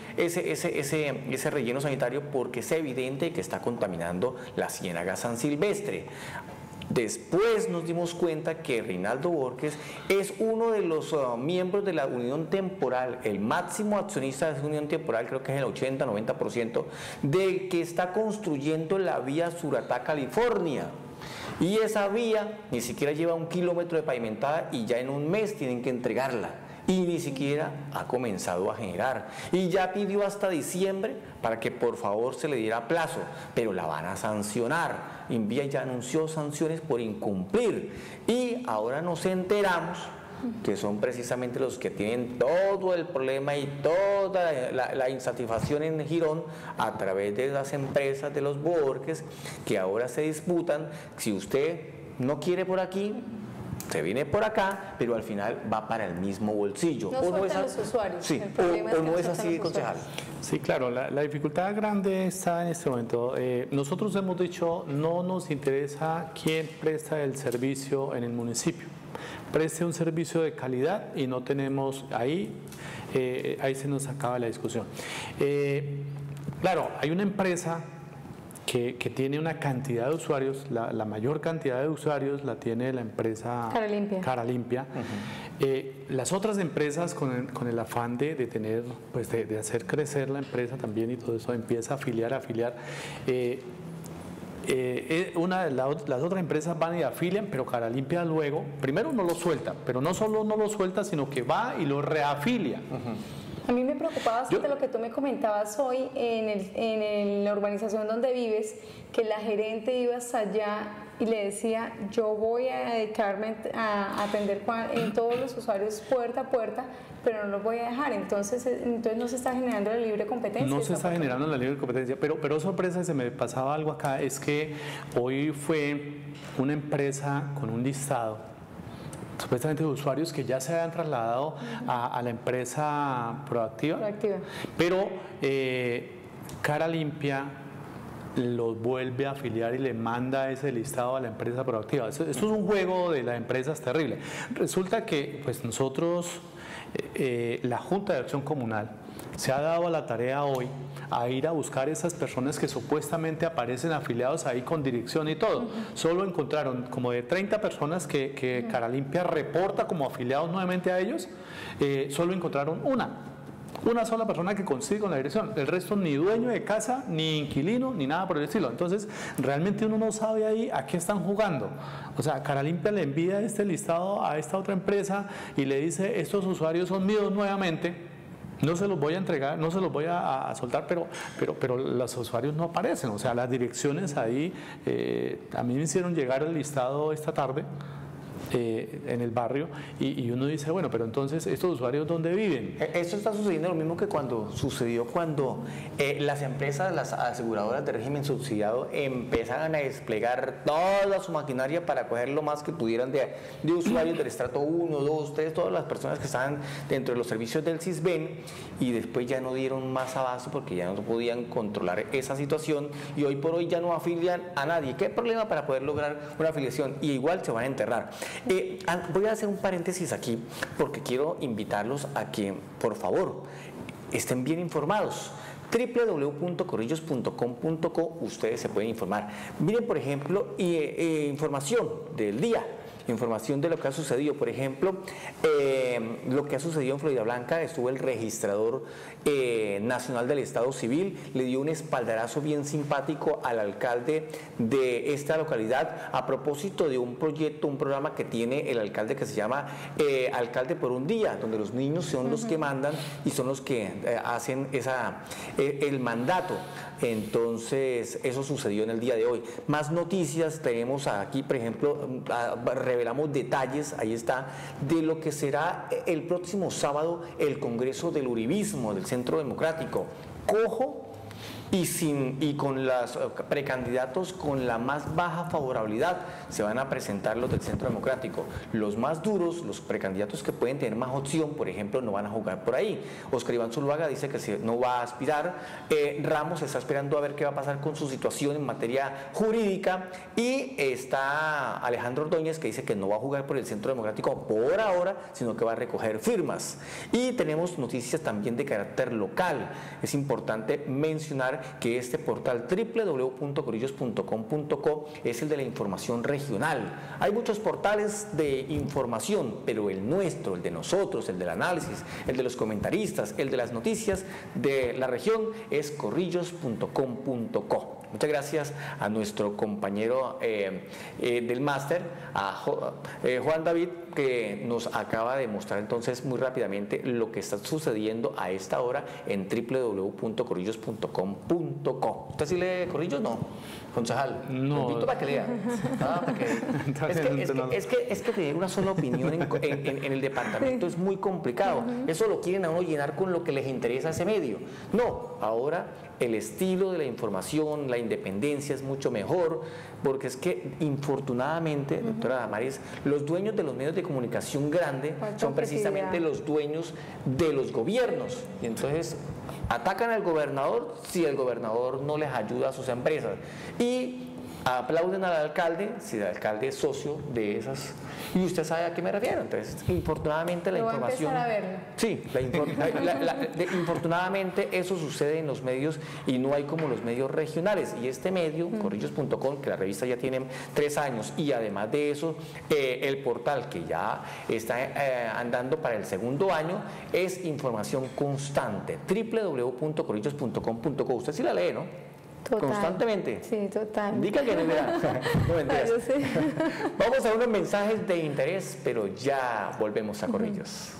ese relleno sanitario, porque es evidente que está contaminando la Ciénaga San Silvestre. Después nos dimos cuenta que Reinaldo Borges es uno de los miembros de la Unión Temporal, el máximo accionista de esa Unión Temporal, creo que es el 80-90%, de que está construyendo la vía Suratá, California. Y esa vía ni siquiera lleva 1 kilómetro de pavimentada y ya en un mes tienen que entregarla. Y ni siquiera ha comenzado a generar. Y ya pidió hasta diciembre para que por favor se le diera plazo, pero la van a sancionar. Invía ya anunció sanciones por incumplir. Y ahora nos enteramos que son precisamente los que tienen todo el problema y toda la insatisfacción en Girón a través de las empresas de los Borges, que ahora se disputan si usted no quiere por aquí, se viene por acá, pero al final va para el mismo bolsillo. No sueltan los usuarios. Sí, o no es así, concejal. Sí, claro, la dificultad grande está en este momento. Nosotros hemos dicho, no nos interesa quién presta el servicio en el municipio. Preste un servicio de calidad y no tenemos ahí se nos acaba la discusión. Claro, hay una empresa que tiene una cantidad de usuarios, la mayor cantidad de usuarios la tiene la empresa Caralimpia. Las otras empresas con el afán de tener, pues de hacer crecer la empresa también y todo eso, empieza a afiliar. Las otras empresas van y afilian, pero Caralimpia luego, primero no lo suelta, pero no solo no lo suelta, sino que va y lo reafilia. A mí me preocupaba bastante lo que tú me comentabas hoy en la urbanización donde vives, que la gerente iba hasta allá y le decía, yo voy a dedicarme a atender en todos los usuarios puerta a puerta, pero no los voy a dejar. Entonces no se está generando la libre competencia. No se está generando la libre competencia, pero sorpresa, se me pasaba algo acá, es que hoy fue una empresa con un listado supuestamente de usuarios que ya se habían trasladado a la empresa Proactiva. Pero Caralimpia los vuelve a afiliar y le manda ese listado a la empresa Proactiva. Esto es un juego de las empresas terrible. Resulta que pues nosotros, la Junta de Acción Comunal, se ha dado a la tarea hoy a ir a buscar esas personas que supuestamente aparecen afiliados ahí con dirección y todo. Solo encontraron como de 30 personas que Caralimpia reporta como afiliados nuevamente a ellos, solo encontraron una sola persona que consigue con la dirección. El resto ni dueño de casa, ni inquilino, ni nada por el estilo. Entonces, realmente uno no sabe ahí a qué están jugando. O sea, Caralimpia le envía este listado a esta otra empresa y le dice, estos usuarios son míos nuevamente. No se los voy a entregar, no se los voy a soltar, pero los usuarios no aparecen. O sea, las direcciones ahí, a mí me hicieron llegar el listado esta tarde en el barrio y uno dice, bueno, pero entonces, ¿estos usuarios dónde viven? Esto está sucediendo lo mismo que sucedió cuando las empresas, las aseguradoras de régimen subsidiado empezaban a desplegar toda su maquinaria para coger lo más que pudieran de usuarios del estrato 1, 2, 3, todas las personas que estaban dentro de los servicios del CISBEN, y después ya no dieron más abasto porque ya no podían controlar esa situación y hoy por hoy ya no afilian a nadie. ¿Qué problema para poder lograr una afiliación? Y igual se van a enterrar. Voy a hacer un paréntesis aquí porque quiero invitarlos a que, por favor, estén bien informados. www.corrillos.com.co, ustedes se pueden informar. Miren, por ejemplo, información del día. Información de lo que ha sucedido, por ejemplo, lo que ha sucedido en Florida Blanca. Estuvo el registrador nacional del Estado Civil, le dio un espaldarazo bien simpático al alcalde de esta localidad a propósito de un proyecto, un programa que tiene el alcalde que se llama Alcalde por un Día, donde los niños son los que mandan y son los que hacen el mandato. Entonces, eso sucedió en el día de hoy. Más noticias tenemos aquí, por ejemplo, revelan revelamos detalles, ahí está, de lo que será el próximo sábado el Congreso del Uribismo del Centro Democrático. Cojo y con los precandidatos con la más baja favorabilidad se van a presentar los del Centro Democrático. Los más duros, los precandidatos que pueden tener más opción, por ejemplo, no van a jugar por ahí. Oscar Iván Zuluaga dice que no va a aspirar. Ramos está esperando a ver qué va a pasar con su situación en materia jurídica, y está Alejandro Ordóñez, que dice que no va a jugar por el Centro Democrático por ahora, sino que va a recoger firmas. Y tenemos noticias también de carácter local. Es importante mencionar que este portal www.corrillos.com.co es el de la información regional. Hay muchos portales de información, pero el nuestro, el de nosotros, el del análisis, el de los comentaristas, el de las noticias de la región es corrillos.com.co. Muchas gracias a nuestro compañero del máster, a Juan David, que nos acaba de mostrar entonces muy rápidamente lo que está sucediendo a esta hora en www.corrillos.com.co. ¿Usted sí lee Corrillos? No, concejal. No. Lo invito para que lea. Es que tener una sola opinión en el departamento es muy complicado. Eso lo quieren a uno llenar con lo que les interesa a ese medio. No, ahora el estilo de la información, la independencia es mucho mejor, porque es que infortunadamente, doctora Damaris, los dueños de los medios de comunicación grande son precisamente los dueños de los gobiernos, y entonces atacan al gobernador si el gobernador no les ayuda a sus empresas, y aplauden al alcalde si el alcalde es socio de esas, y usted sabe a qué me refiero. Entonces, infortunadamente la información, voy a empezar a verlo. Sí, infortunadamente eso sucede en los medios y no hay como los medios regionales, y este medio, corrillos.com, que la revista ya tiene 3 años, y además de eso, el portal que ya está andando para el 2º año, es información constante, www.corrillos.com.co. Usted sí la lee, ¿no? Total. Constantemente. Sí, total. Diga que no, mira. No mentiras. Yo sé. Vamos a unos mensajes de interés, pero ya volvemos a Corrillos.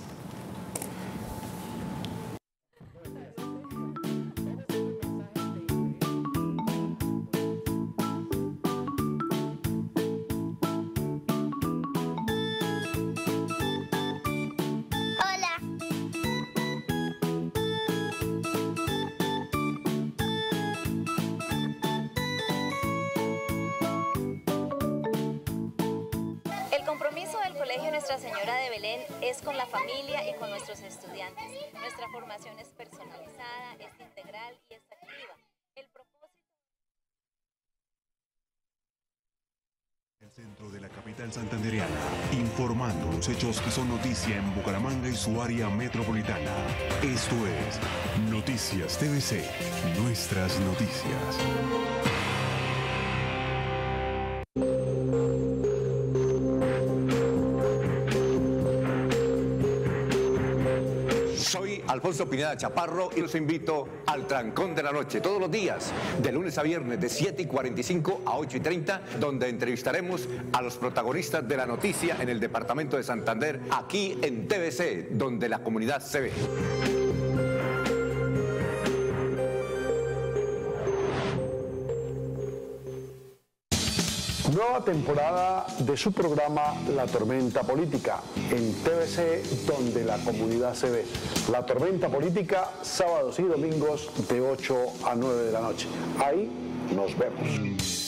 Nuestra Señora de Belén es con la familia y con nuestros estudiantes. Nuestra formación es personalizada, es integral y es activa. El propósito... El centro de la capital santandereana, informando los hechos que son noticia en Bucaramanga y su área metropolitana. Esto es Noticias TVC, nuestras noticias. Soy Alfonso Pineda Chaparro y los invito al Trancón de la Noche, todos los días, de lunes a viernes, de 7:45 a 8:30, donde entrevistaremos a los protagonistas de la noticia en el departamento de Santander, aquí en TVC, donde la comunidad se ve. Nueva temporada de su programa La Tormenta Política en TVC, donde la comunidad se ve. La Tormenta Política, sábados y domingos de 8 a 9 de la noche. Ahí nos vemos.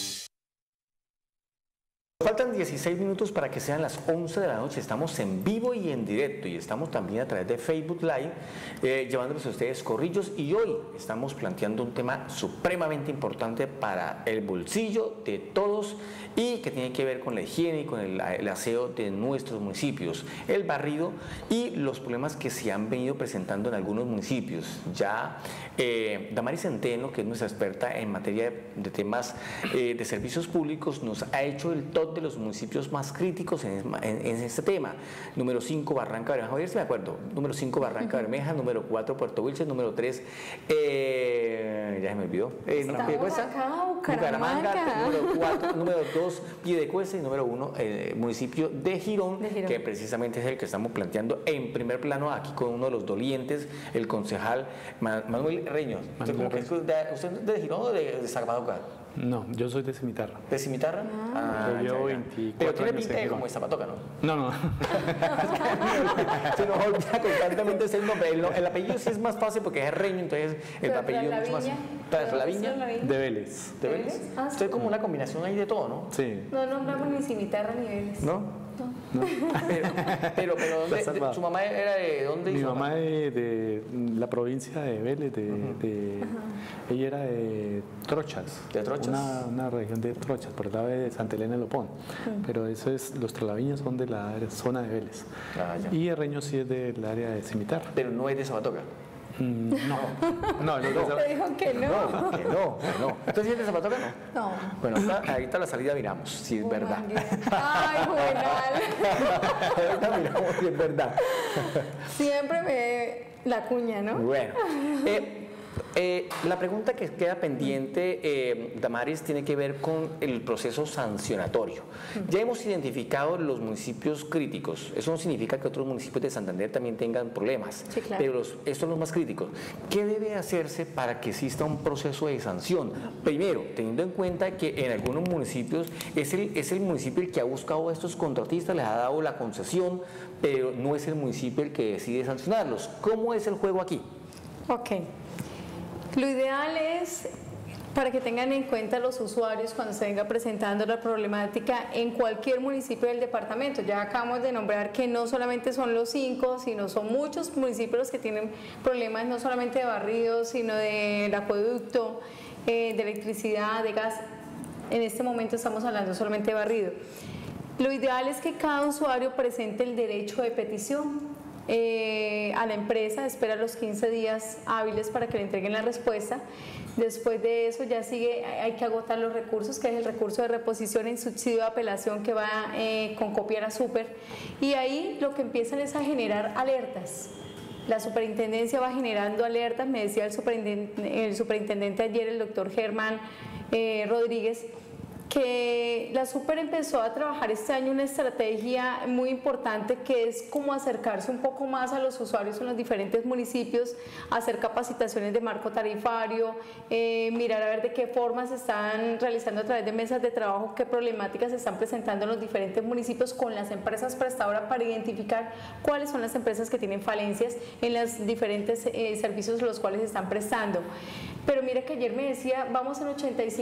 Faltan 16 minutos para que sean las 11 de la noche. Estamos en vivo y en directo, y estamos también a través de Facebook Live llevándoles a ustedes Corrillos, y hoy estamos planteando un tema supremamente importante para el bolsillo de todos y que tiene que ver con la higiene y con el aseo de nuestros municipios, el barrido y los problemas que se han venido presentando en algunos municipios. Ya Damaris Centeno, que es nuestra experta en materia de temas de servicios públicos, nos ha hecho el top de los municipios más críticos en este tema. Número 5, Barranca Bermeja, a ver si me acuerdo. Número 5, Barranca Bermeja. Número 4, Puerto Wilches. Número 3, ya se me olvidó. Piedecuesta, Bucaramanga. Número 2, Piedecuesta. Y número 1, municipio de Girón, que precisamente es el que estamos planteando en primer plano aquí con uno de los dolientes, el concejal Manuel Reño. ¿Usted es de Girón o de Zacapadoca? No, yo soy de Cimitarra. ¿De Cimitarra? Yo llevo ya, ya. 24 Pero tiene años pinta en de Girón. como de Zapatoca, ¿no? No. Se nos olvida constantemente ese nombre. El apellido sí es más fácil porque es Reño, entonces el Pero apellido es mucho más. Tras ¿La Viña? De Vélez. ¿De Vélez? Ah, sí. Esto es como una combinación ahí de todo, ¿no? Sí. No nombramos ni Cimitarra ni Vélez. ¿No? Pero ¿dónde? salvado. ¿Su mamá era de dónde? Mi mamá de la provincia de Vélez, ella era de Trochas. ¿De Trochas? Una región de Trochas, por el lado de Santa Elena de Lopón. Pero eso es, los Tralaviñas son de la zona de Vélez. Ah, ya. Y Herreño sí es del área de Cimitarra. Pero no es de Zapatoca. No, Te dijo que no. Que no. ¿Entonces es de Zapatoca no? No. Bueno, ahorita a la salida miramos si es verdad. Ay, Juvenal. Ahorita miramos si es verdad. Siempre me la cuña, ¿no? Bueno, la pregunta que queda pendiente, Damaris, tiene que ver con el proceso sancionatorio. Ya hemos identificado los municipios críticos. Eso no significa que otros municipios de Santander también tengan problemas, Sí, claro. pero estos son los más críticos. ¿Qué debe hacerse para que exista un proceso de sanción? Primero, teniendo en cuenta que en algunos municipios es el municipio el que ha buscado a estos contratistas, les ha dado la concesión, pero no es el municipio el que decide sancionarlos. ¿Cómo es el juego aquí? Ok. Lo ideal es, para que tengan en cuenta los usuarios cuando se venga presentando la problemática en cualquier municipio del departamento. Ya acabamos de nombrar que no solamente son los 5, sino son muchos municipios los que tienen problemas no solamente de barrido, sino del acueducto, de electricidad, de gas. En este momento estamos hablando solamente de barrido. Lo ideal es que cada usuario presente el derecho de petición a la empresa, espera los 15 días hábiles para que le entreguen la respuesta. Después de eso ya sigue, hay que agotar los recursos, que es el recurso de reposición en subsidio de apelación que va con copiar a Super, y ahí lo que empiezan es a generar alertas. La superintendencia va generando alertas, me decía el superintendente ayer, el doctor Germán Rodríguez, que la Super empezó a trabajar este año una estrategia muy importante que es como acercarse un poco más a los usuarios en los diferentes municipios, hacer capacitaciones de marco tarifario, mirar a ver de qué formas se están realizando a través de mesas de trabajo, qué problemáticas se están presentando en los diferentes municipios con las empresas prestadoras para identificar cuáles son las empresas que tienen falencias en los diferentes servicios los cuales se están prestando. Pero mira que ayer me decía, vamos en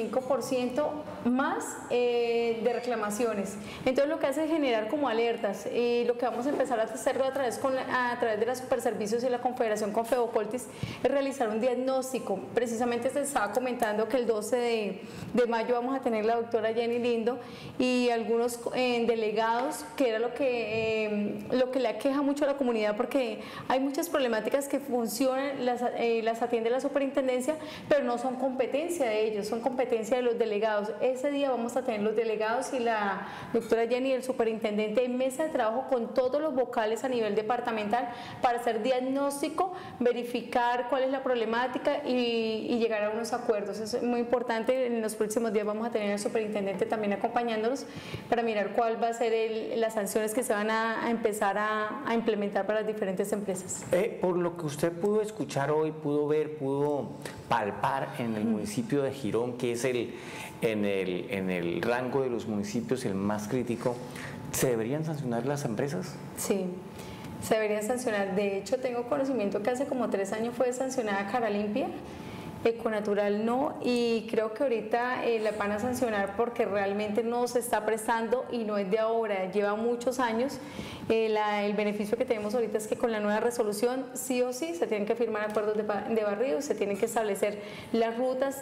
85% más de reclamaciones. Entonces lo que hace es generar como alertas. Lo que vamos a empezar a hacerlo a través de las Superservicios y la Confederación Confeocoltis es realizar un diagnóstico. Precisamente se estaba comentando que el 12 de mayo vamos a tener la doctora Jenny Lindo y algunos delegados, que era lo que le aqueja mucho a la comunidad, porque hay muchas problemáticas que funcionan, las atiende la superintendencia, pero no son competencia de ellos, son competencia de los delegados. Ese día vamos a tener los delegados y la doctora Jenny, el superintendente, en mesa de trabajo con todos los vocales a nivel departamental para hacer diagnóstico, verificar cuál es la problemática y llegar a unos acuerdos. Eso es muy importante. En los próximos días vamos a tener al superintendente también acompañándonos para mirar cuál va a ser las sanciones que se van a empezar a implementar para las diferentes empresas. Por lo que usted pudo escuchar hoy, pudo ver, pudo palpar en el municipio de Girón, que es en el rango de los municipios el más crítico, ¿se deberían sancionar las empresas? Sí, se deberían sancionar. De hecho, tengo conocimiento que hace como 3 años fue sancionada Cara Limpia, Econatural no, y creo que ahorita la van a sancionar porque realmente no se está prestando y no es de ahora, lleva muchos años. El beneficio que tenemos ahorita es que con la nueva resolución sí o sí se tienen que firmar acuerdos de barrido, se tienen que establecer las rutas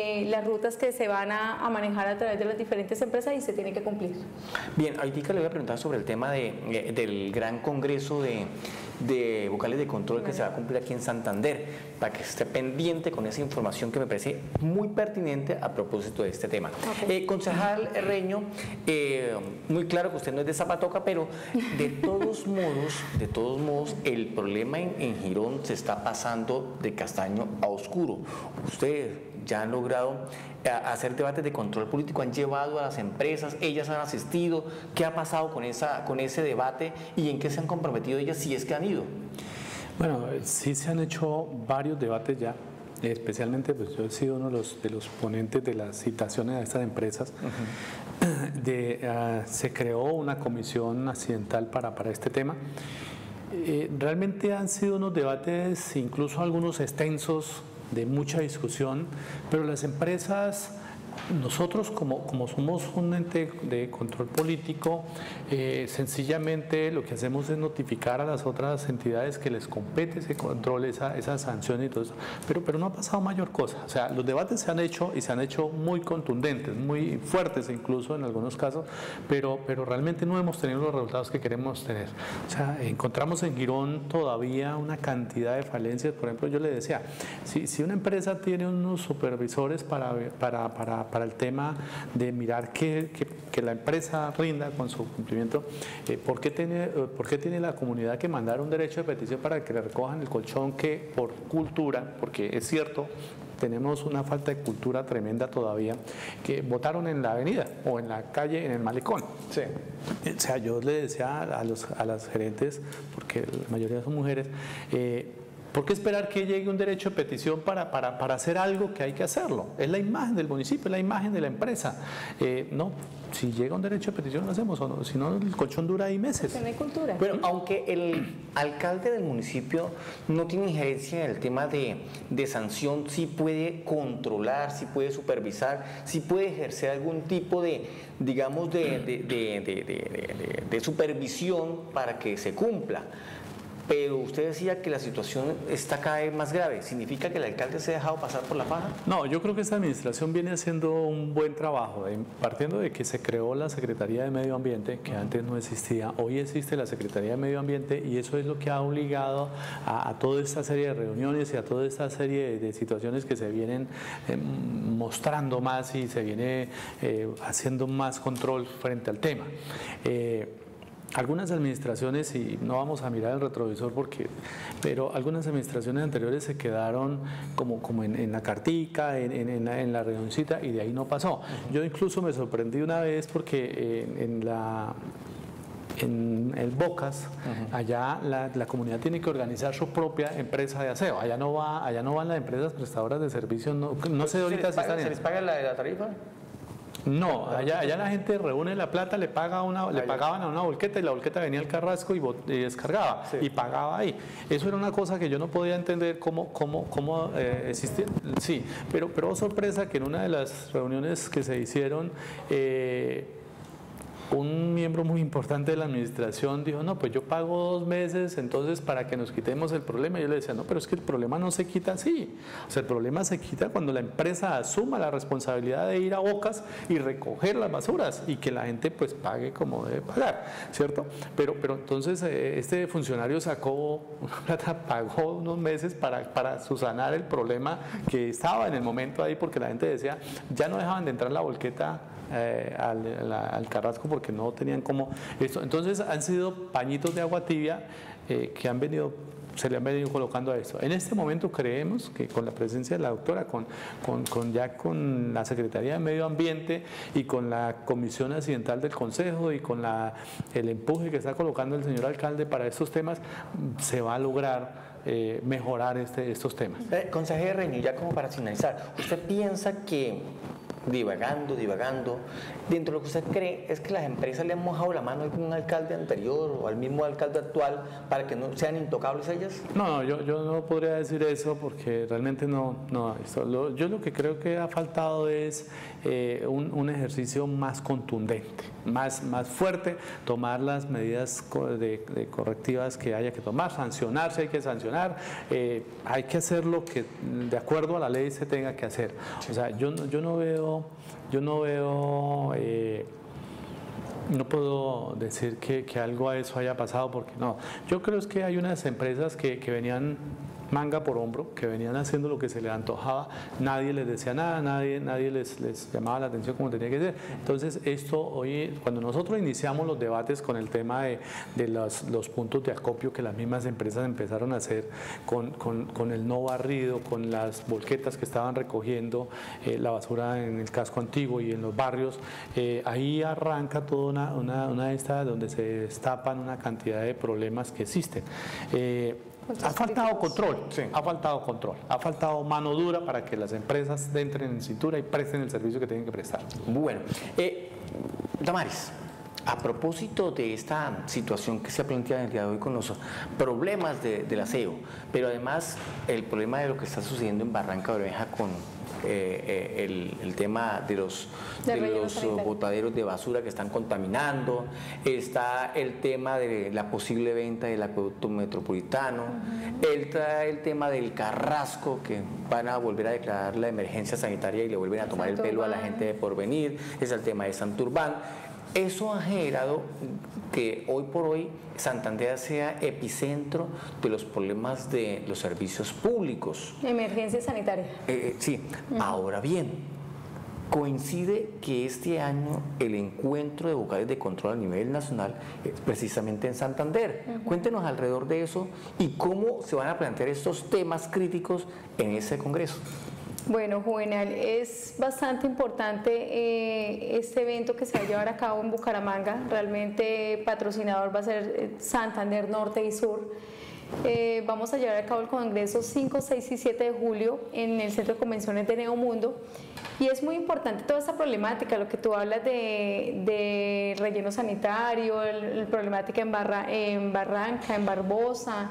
que se van a manejar a través de las diferentes empresas y se tienen que cumplir. Bien, ahorita le voy a preguntar sobre el tema del gran congreso de vocales de control que se va a cumplir aquí en Santander, para que esté pendiente con esa información que me parece muy pertinente a propósito de este tema. Okay. Concejal Reño, muy claro que usted no es de Zapatoca, pero de todos modos, el problema en Girón se está pasando de castaño a oscuro. Ustedes ya han logrado hacer debates de control político, han llevado a las empresas, ellas han asistido. ¿Qué ha pasado con ese debate y en qué se han comprometido ellas si es que han ido? Bueno, sí se han hecho varios debates ya. especialmente pues yo he sido uno de los ponentes de las citaciones a estas empresas. Se creó una comisión accidental para este tema. Realmente han sido unos debates, incluso algunos extensos, de mucha discusión, pero las empresas, nosotros como somos un ente de control político, sencillamente lo que hacemos es notificar a las otras entidades que les compete ese control, esa sanción y todo eso, pero no ha pasado mayor cosa. O sea, los debates se han hecho y se han hecho muy contundentes, muy fuertes incluso en algunos casos, pero realmente no hemos tenido los resultados que queremos tener. O sea, encontramos en Girón todavía una cantidad de falencias. Por ejemplo, yo le decía, si una empresa tiene unos supervisores para el tema de mirar que la empresa rinda con su cumplimiento, ¿por qué tiene la comunidad que mandar un derecho de petición para que le recojan el colchón que por cultura, porque es cierto, tenemos una falta de cultura tremenda todavía, que votaron en la avenida o en la calle, en el malecón? Sí. O sea, yo le decía a las gerentes, porque la mayoría son mujeres, ¿por qué esperar que llegue un derecho de petición para hacer algo que hay que hacerlo? Es la imagen del municipio, es la imagen de la empresa. No, si llega un derecho de petición lo hacemos, o no, si no el colchón dura ahí meses. Tiene cultura. Bueno, aunque el alcalde del municipio no tiene injerencia en el tema de sanción, sí puede controlar, sí puede supervisar, sí puede ejercer algún tipo de, digamos, de supervisión para que se cumpla. Pero usted decía que la situación está cada vez más grave. ¿Significa que el alcalde se ha dejado pasar por la faja? No, yo creo que esta administración viene haciendo un buen trabajo, partiendo de que se creó la Secretaría de Medio Ambiente, que antes no existía. Hoy existe la Secretaría de Medio Ambiente y eso es lo que ha obligado a toda esta serie de reuniones y a toda esta serie de situaciones que se vienen mostrando más y se viene haciendo más control frente al tema. Algunas administraciones, y no vamos a mirar el retrovisor pero algunas administraciones anteriores se quedaron como en la cartica, en la reunioncita, y de ahí no pasó. Yo incluso me sorprendí una vez porque en el Bocas, allá la comunidad tiene que organizar su propia empresa de aseo. Allá no van las empresas prestadoras de servicios, no sé ahorita si están en... ¿Se les paga la tarifa? No, allá la gente reúne la plata, le pagaban a una volqueta y la volqueta venía al Carrasco y descargaba, sí, y pagaba ahí. Eso era una cosa que yo no podía entender cómo existía. Sí, pero sorpresa que en una de las reuniones que se hicieron, un miembro muy importante de la administración dijo, no, pues yo pago 2 meses, entonces para que nos quitemos el problema. Y yo le decía, no, pero es que el problema no se quita así. O sea, el problema se quita cuando la empresa asuma la responsabilidad de ir a Bocas y recoger las basuras y que la gente pues pague como debe pagar, ¿cierto? Pero entonces este funcionario sacó una plata, pagó unos meses para subsanar el problema que estaba en el momento ahí, porque la gente decía, ya no dejaban de entrar la volqueta al Carrasco porque no tenían cómo esto. Entonces han sido pañitos de agua tibia que se le han venido colocando a esto. En este momento creemos que con la presencia de la doctora, con la Secretaría de Medio Ambiente y con la Comisión Accidental del Consejo y con el empuje que está colocando el señor alcalde para estos temas, se va a lograr mejorar estos temas. Consejero Reño, ya como para finalizar, ¿usted piensa que divagando, dentro de lo que usted cree es que las empresas le han mojado la mano a algún alcalde anterior o al mismo alcalde actual para que no sean intocables ellas? No, yo no podría decir eso porque realmente no. Yo lo que creo que ha faltado es un ejercicio más contundente, más fuerte, tomar las medidas correctivas que haya que tomar, sancionar si hay que sancionar, hay que hacer lo que de acuerdo a la ley se tenga que hacer. O sea, yo no puedo decir que algo a eso haya pasado porque no. Yo creo que hay unas empresas que venían manga por hombro, que venían haciendo lo que se les antojaba, nadie les decía nada, nadie les llamaba la atención como tenía que ser. Entonces esto hoy, cuando nosotros iniciamos los debates con el tema de los puntos de acopio que las mismas empresas empezaron a hacer con el no barrido, con las volquetas que estaban recogiendo la basura en el casco antiguo y en los barrios, ahí arranca toda una esta donde se destapan una cantidad de problemas que existen. puntos Ha faltado críticos. control, Sí. ha faltado control, ha faltado mano dura para que las empresas entren en cintura y presten el servicio que tienen que prestar. Bueno, Damaris, a propósito de esta situación que se ha planteado el día de hoy con los problemas del aseo, pero además el problema de lo que está sucediendo en Barranca Bermeja con el tema de los relleno sanitario. botaderos de basura que están contaminando, está el tema de la posible venta del acueducto metropolitano, está el tema del Carrasco, que van a volver a declarar la emergencia sanitaria y le vuelven a tomar el pelo a la gente de Porvenir, es el tema de Santurbán. Eso ha generado que hoy por hoy Santander sea epicentro de los problemas de los servicios públicos. Emergencia sanitaria. Sí, ahora bien, coincide que este año el encuentro de vocales de control a nivel nacional es precisamente en Santander. Cuéntenos alrededor de eso y cómo se van a plantear estos temas críticos en ese congreso. Bueno, Juvenal, es bastante importante este evento que se va a llevar a cabo en Bucaramanga. Realmente patrocinador va a ser Santander Norte y Sur. Vamos a llevar a cabo el congreso 5, 6 y 7 de julio en el Centro de Convenciones de Neomundo. Y es muy importante toda esta problemática, lo que tú hablas de relleno sanitario, la problemática en Barranca, en Barbosa,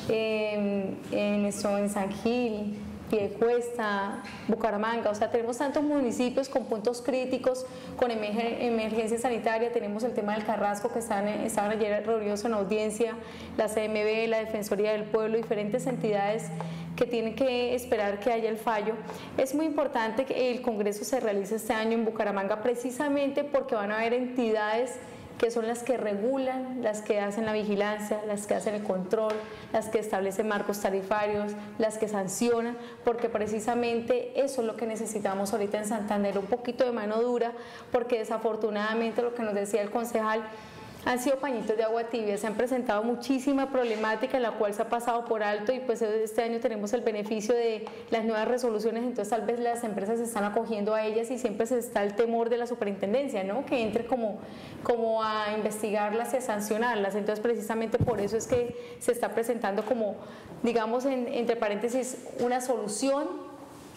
en San Gil, Piedecuesta, Bucaramanga, o sea, tenemos tantos municipios con puntos críticos, con emergencia sanitaria, tenemos el tema del Carrasco que estaban ayer reunidos en audiencia, la CMB, la Defensoría del Pueblo, diferentes entidades que tienen que esperar que haya el fallo. Es muy importante que el Congreso se realice este año en Bucaramanga precisamente porque van a haber entidades que son las que regulan, las que hacen la vigilancia, las que hacen el control, las que establecen marcos tarifarios, las que sancionan, porque precisamente eso es lo que necesitamos ahorita en Santander, un poquito de mano dura, porque desafortunadamente lo que nos decía el concejal, han sido pañitos de agua tibia, se han presentado muchísima problemática en la cual se ha pasado por alto y pues este año tenemos el beneficio de las nuevas resoluciones, entonces tal vez las empresas se están acogiendo a ellas y siempre se está el temor de la superintendencia, ¿no? Que entre como a investigarlas y a sancionarlas, entonces precisamente por eso es que se está presentando como, digamos, entre paréntesis, una solución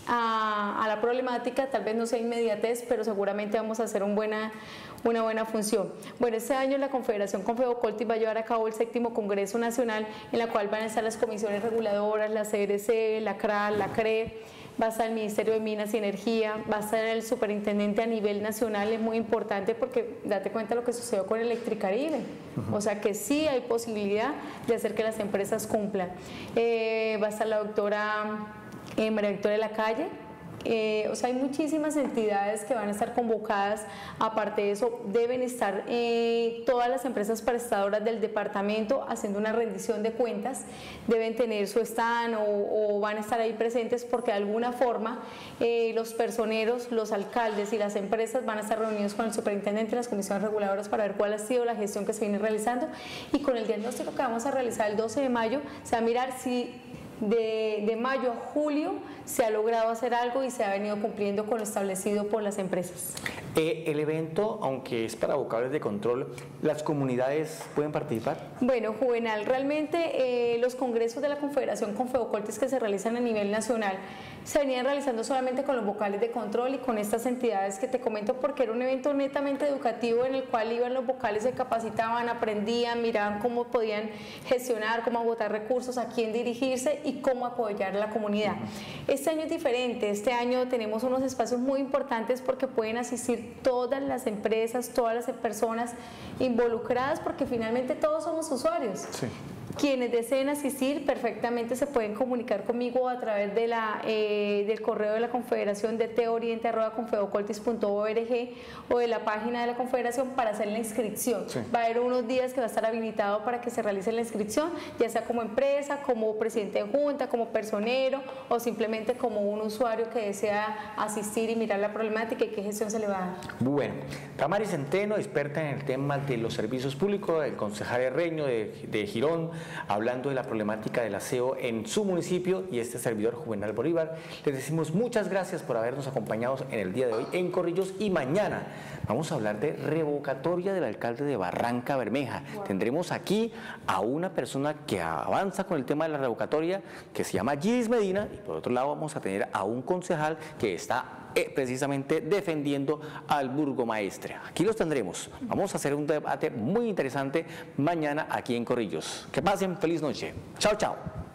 a la problemática, tal vez no sea inmediatez, pero seguramente vamos a hacer una buena función. Bueno, este año la Confederación Confeocoltis va a llevar a cabo el 7º Congreso Nacional, en la cual van a estar las comisiones reguladoras, la CBRC, la CRAL, la CRE, va a estar el Ministerio de Minas y Energía, va a estar el superintendente a nivel nacional, es muy importante porque date cuenta lo que sucedió con Electricaribe, o sea que sí hay posibilidad de hacer que las empresas cumplan. Va a estar la doctora María Victoria de la Calle, o sea, hay muchísimas entidades que van a estar convocadas. Aparte de eso, deben estar todas las empresas prestadoras del departamento haciendo una rendición de cuentas, deben tener su stand o van a estar ahí presentes porque de alguna forma los personeros, los alcaldes y las empresas van a estar reunidos con el superintendente y las comisiones reguladoras para ver cuál ha sido la gestión que se viene realizando, y con el diagnóstico que vamos a realizar el 12 de mayo se va a mirar si de mayo a julio se ha logrado hacer algo y se ha venido cumpliendo con lo establecido por las empresas. El evento, aunque es para vocales de control, ¿las comunidades pueden participar? Bueno, Juvenal, realmente los congresos de la Confederación Confeocoltis que se realizan a nivel nacional se venían realizando solamente con los vocales de control y con estas entidades que te comento, porque era un evento netamente educativo en el cual iban los vocales, se capacitaban, aprendían, miraban cómo podían gestionar, cómo agotar recursos, a quién dirigirse y cómo apoyar a la comunidad. Este año es diferente, este año tenemos unos espacios muy importantes porque pueden asistir todas las empresas, todas las personas involucradas, porque finalmente todos somos usuarios. Sí. Quienes deseen asistir perfectamente se pueden comunicar conmigo a través de del correo de la Confederación de teoriente@confeocoltis.org o de la página de la Confederación para hacer la inscripción. Sí. Va a haber unos días que va a estar habilitado para que se realice la inscripción, ya sea como empresa, como presidente de junta, como personero o simplemente como un usuario que desea asistir y mirar la problemática y qué gestión se le va a dar. Bueno, Damaris Centeno, experta en el tema de los servicios públicos, el concejal Herreño de Girón, hablando de la problemática del aseo en su municipio y este servidor Juvenal Bolívar. Les decimos muchas gracias por habernos acompañado en el día de hoy en Corrillos y mañana vamos a hablar de revocatoria del alcalde de Barranca Bermeja. Tendremos aquí a una persona que avanza con el tema de la revocatoria que se llama Gis Medina y por otro lado vamos a tener a un concejal que está precisamente defendiendo al burgomaestre. Aquí los tendremos. Vamos a hacer un debate muy interesante mañana aquí en Corrillos. Que pasen feliz noche. Chao, chao.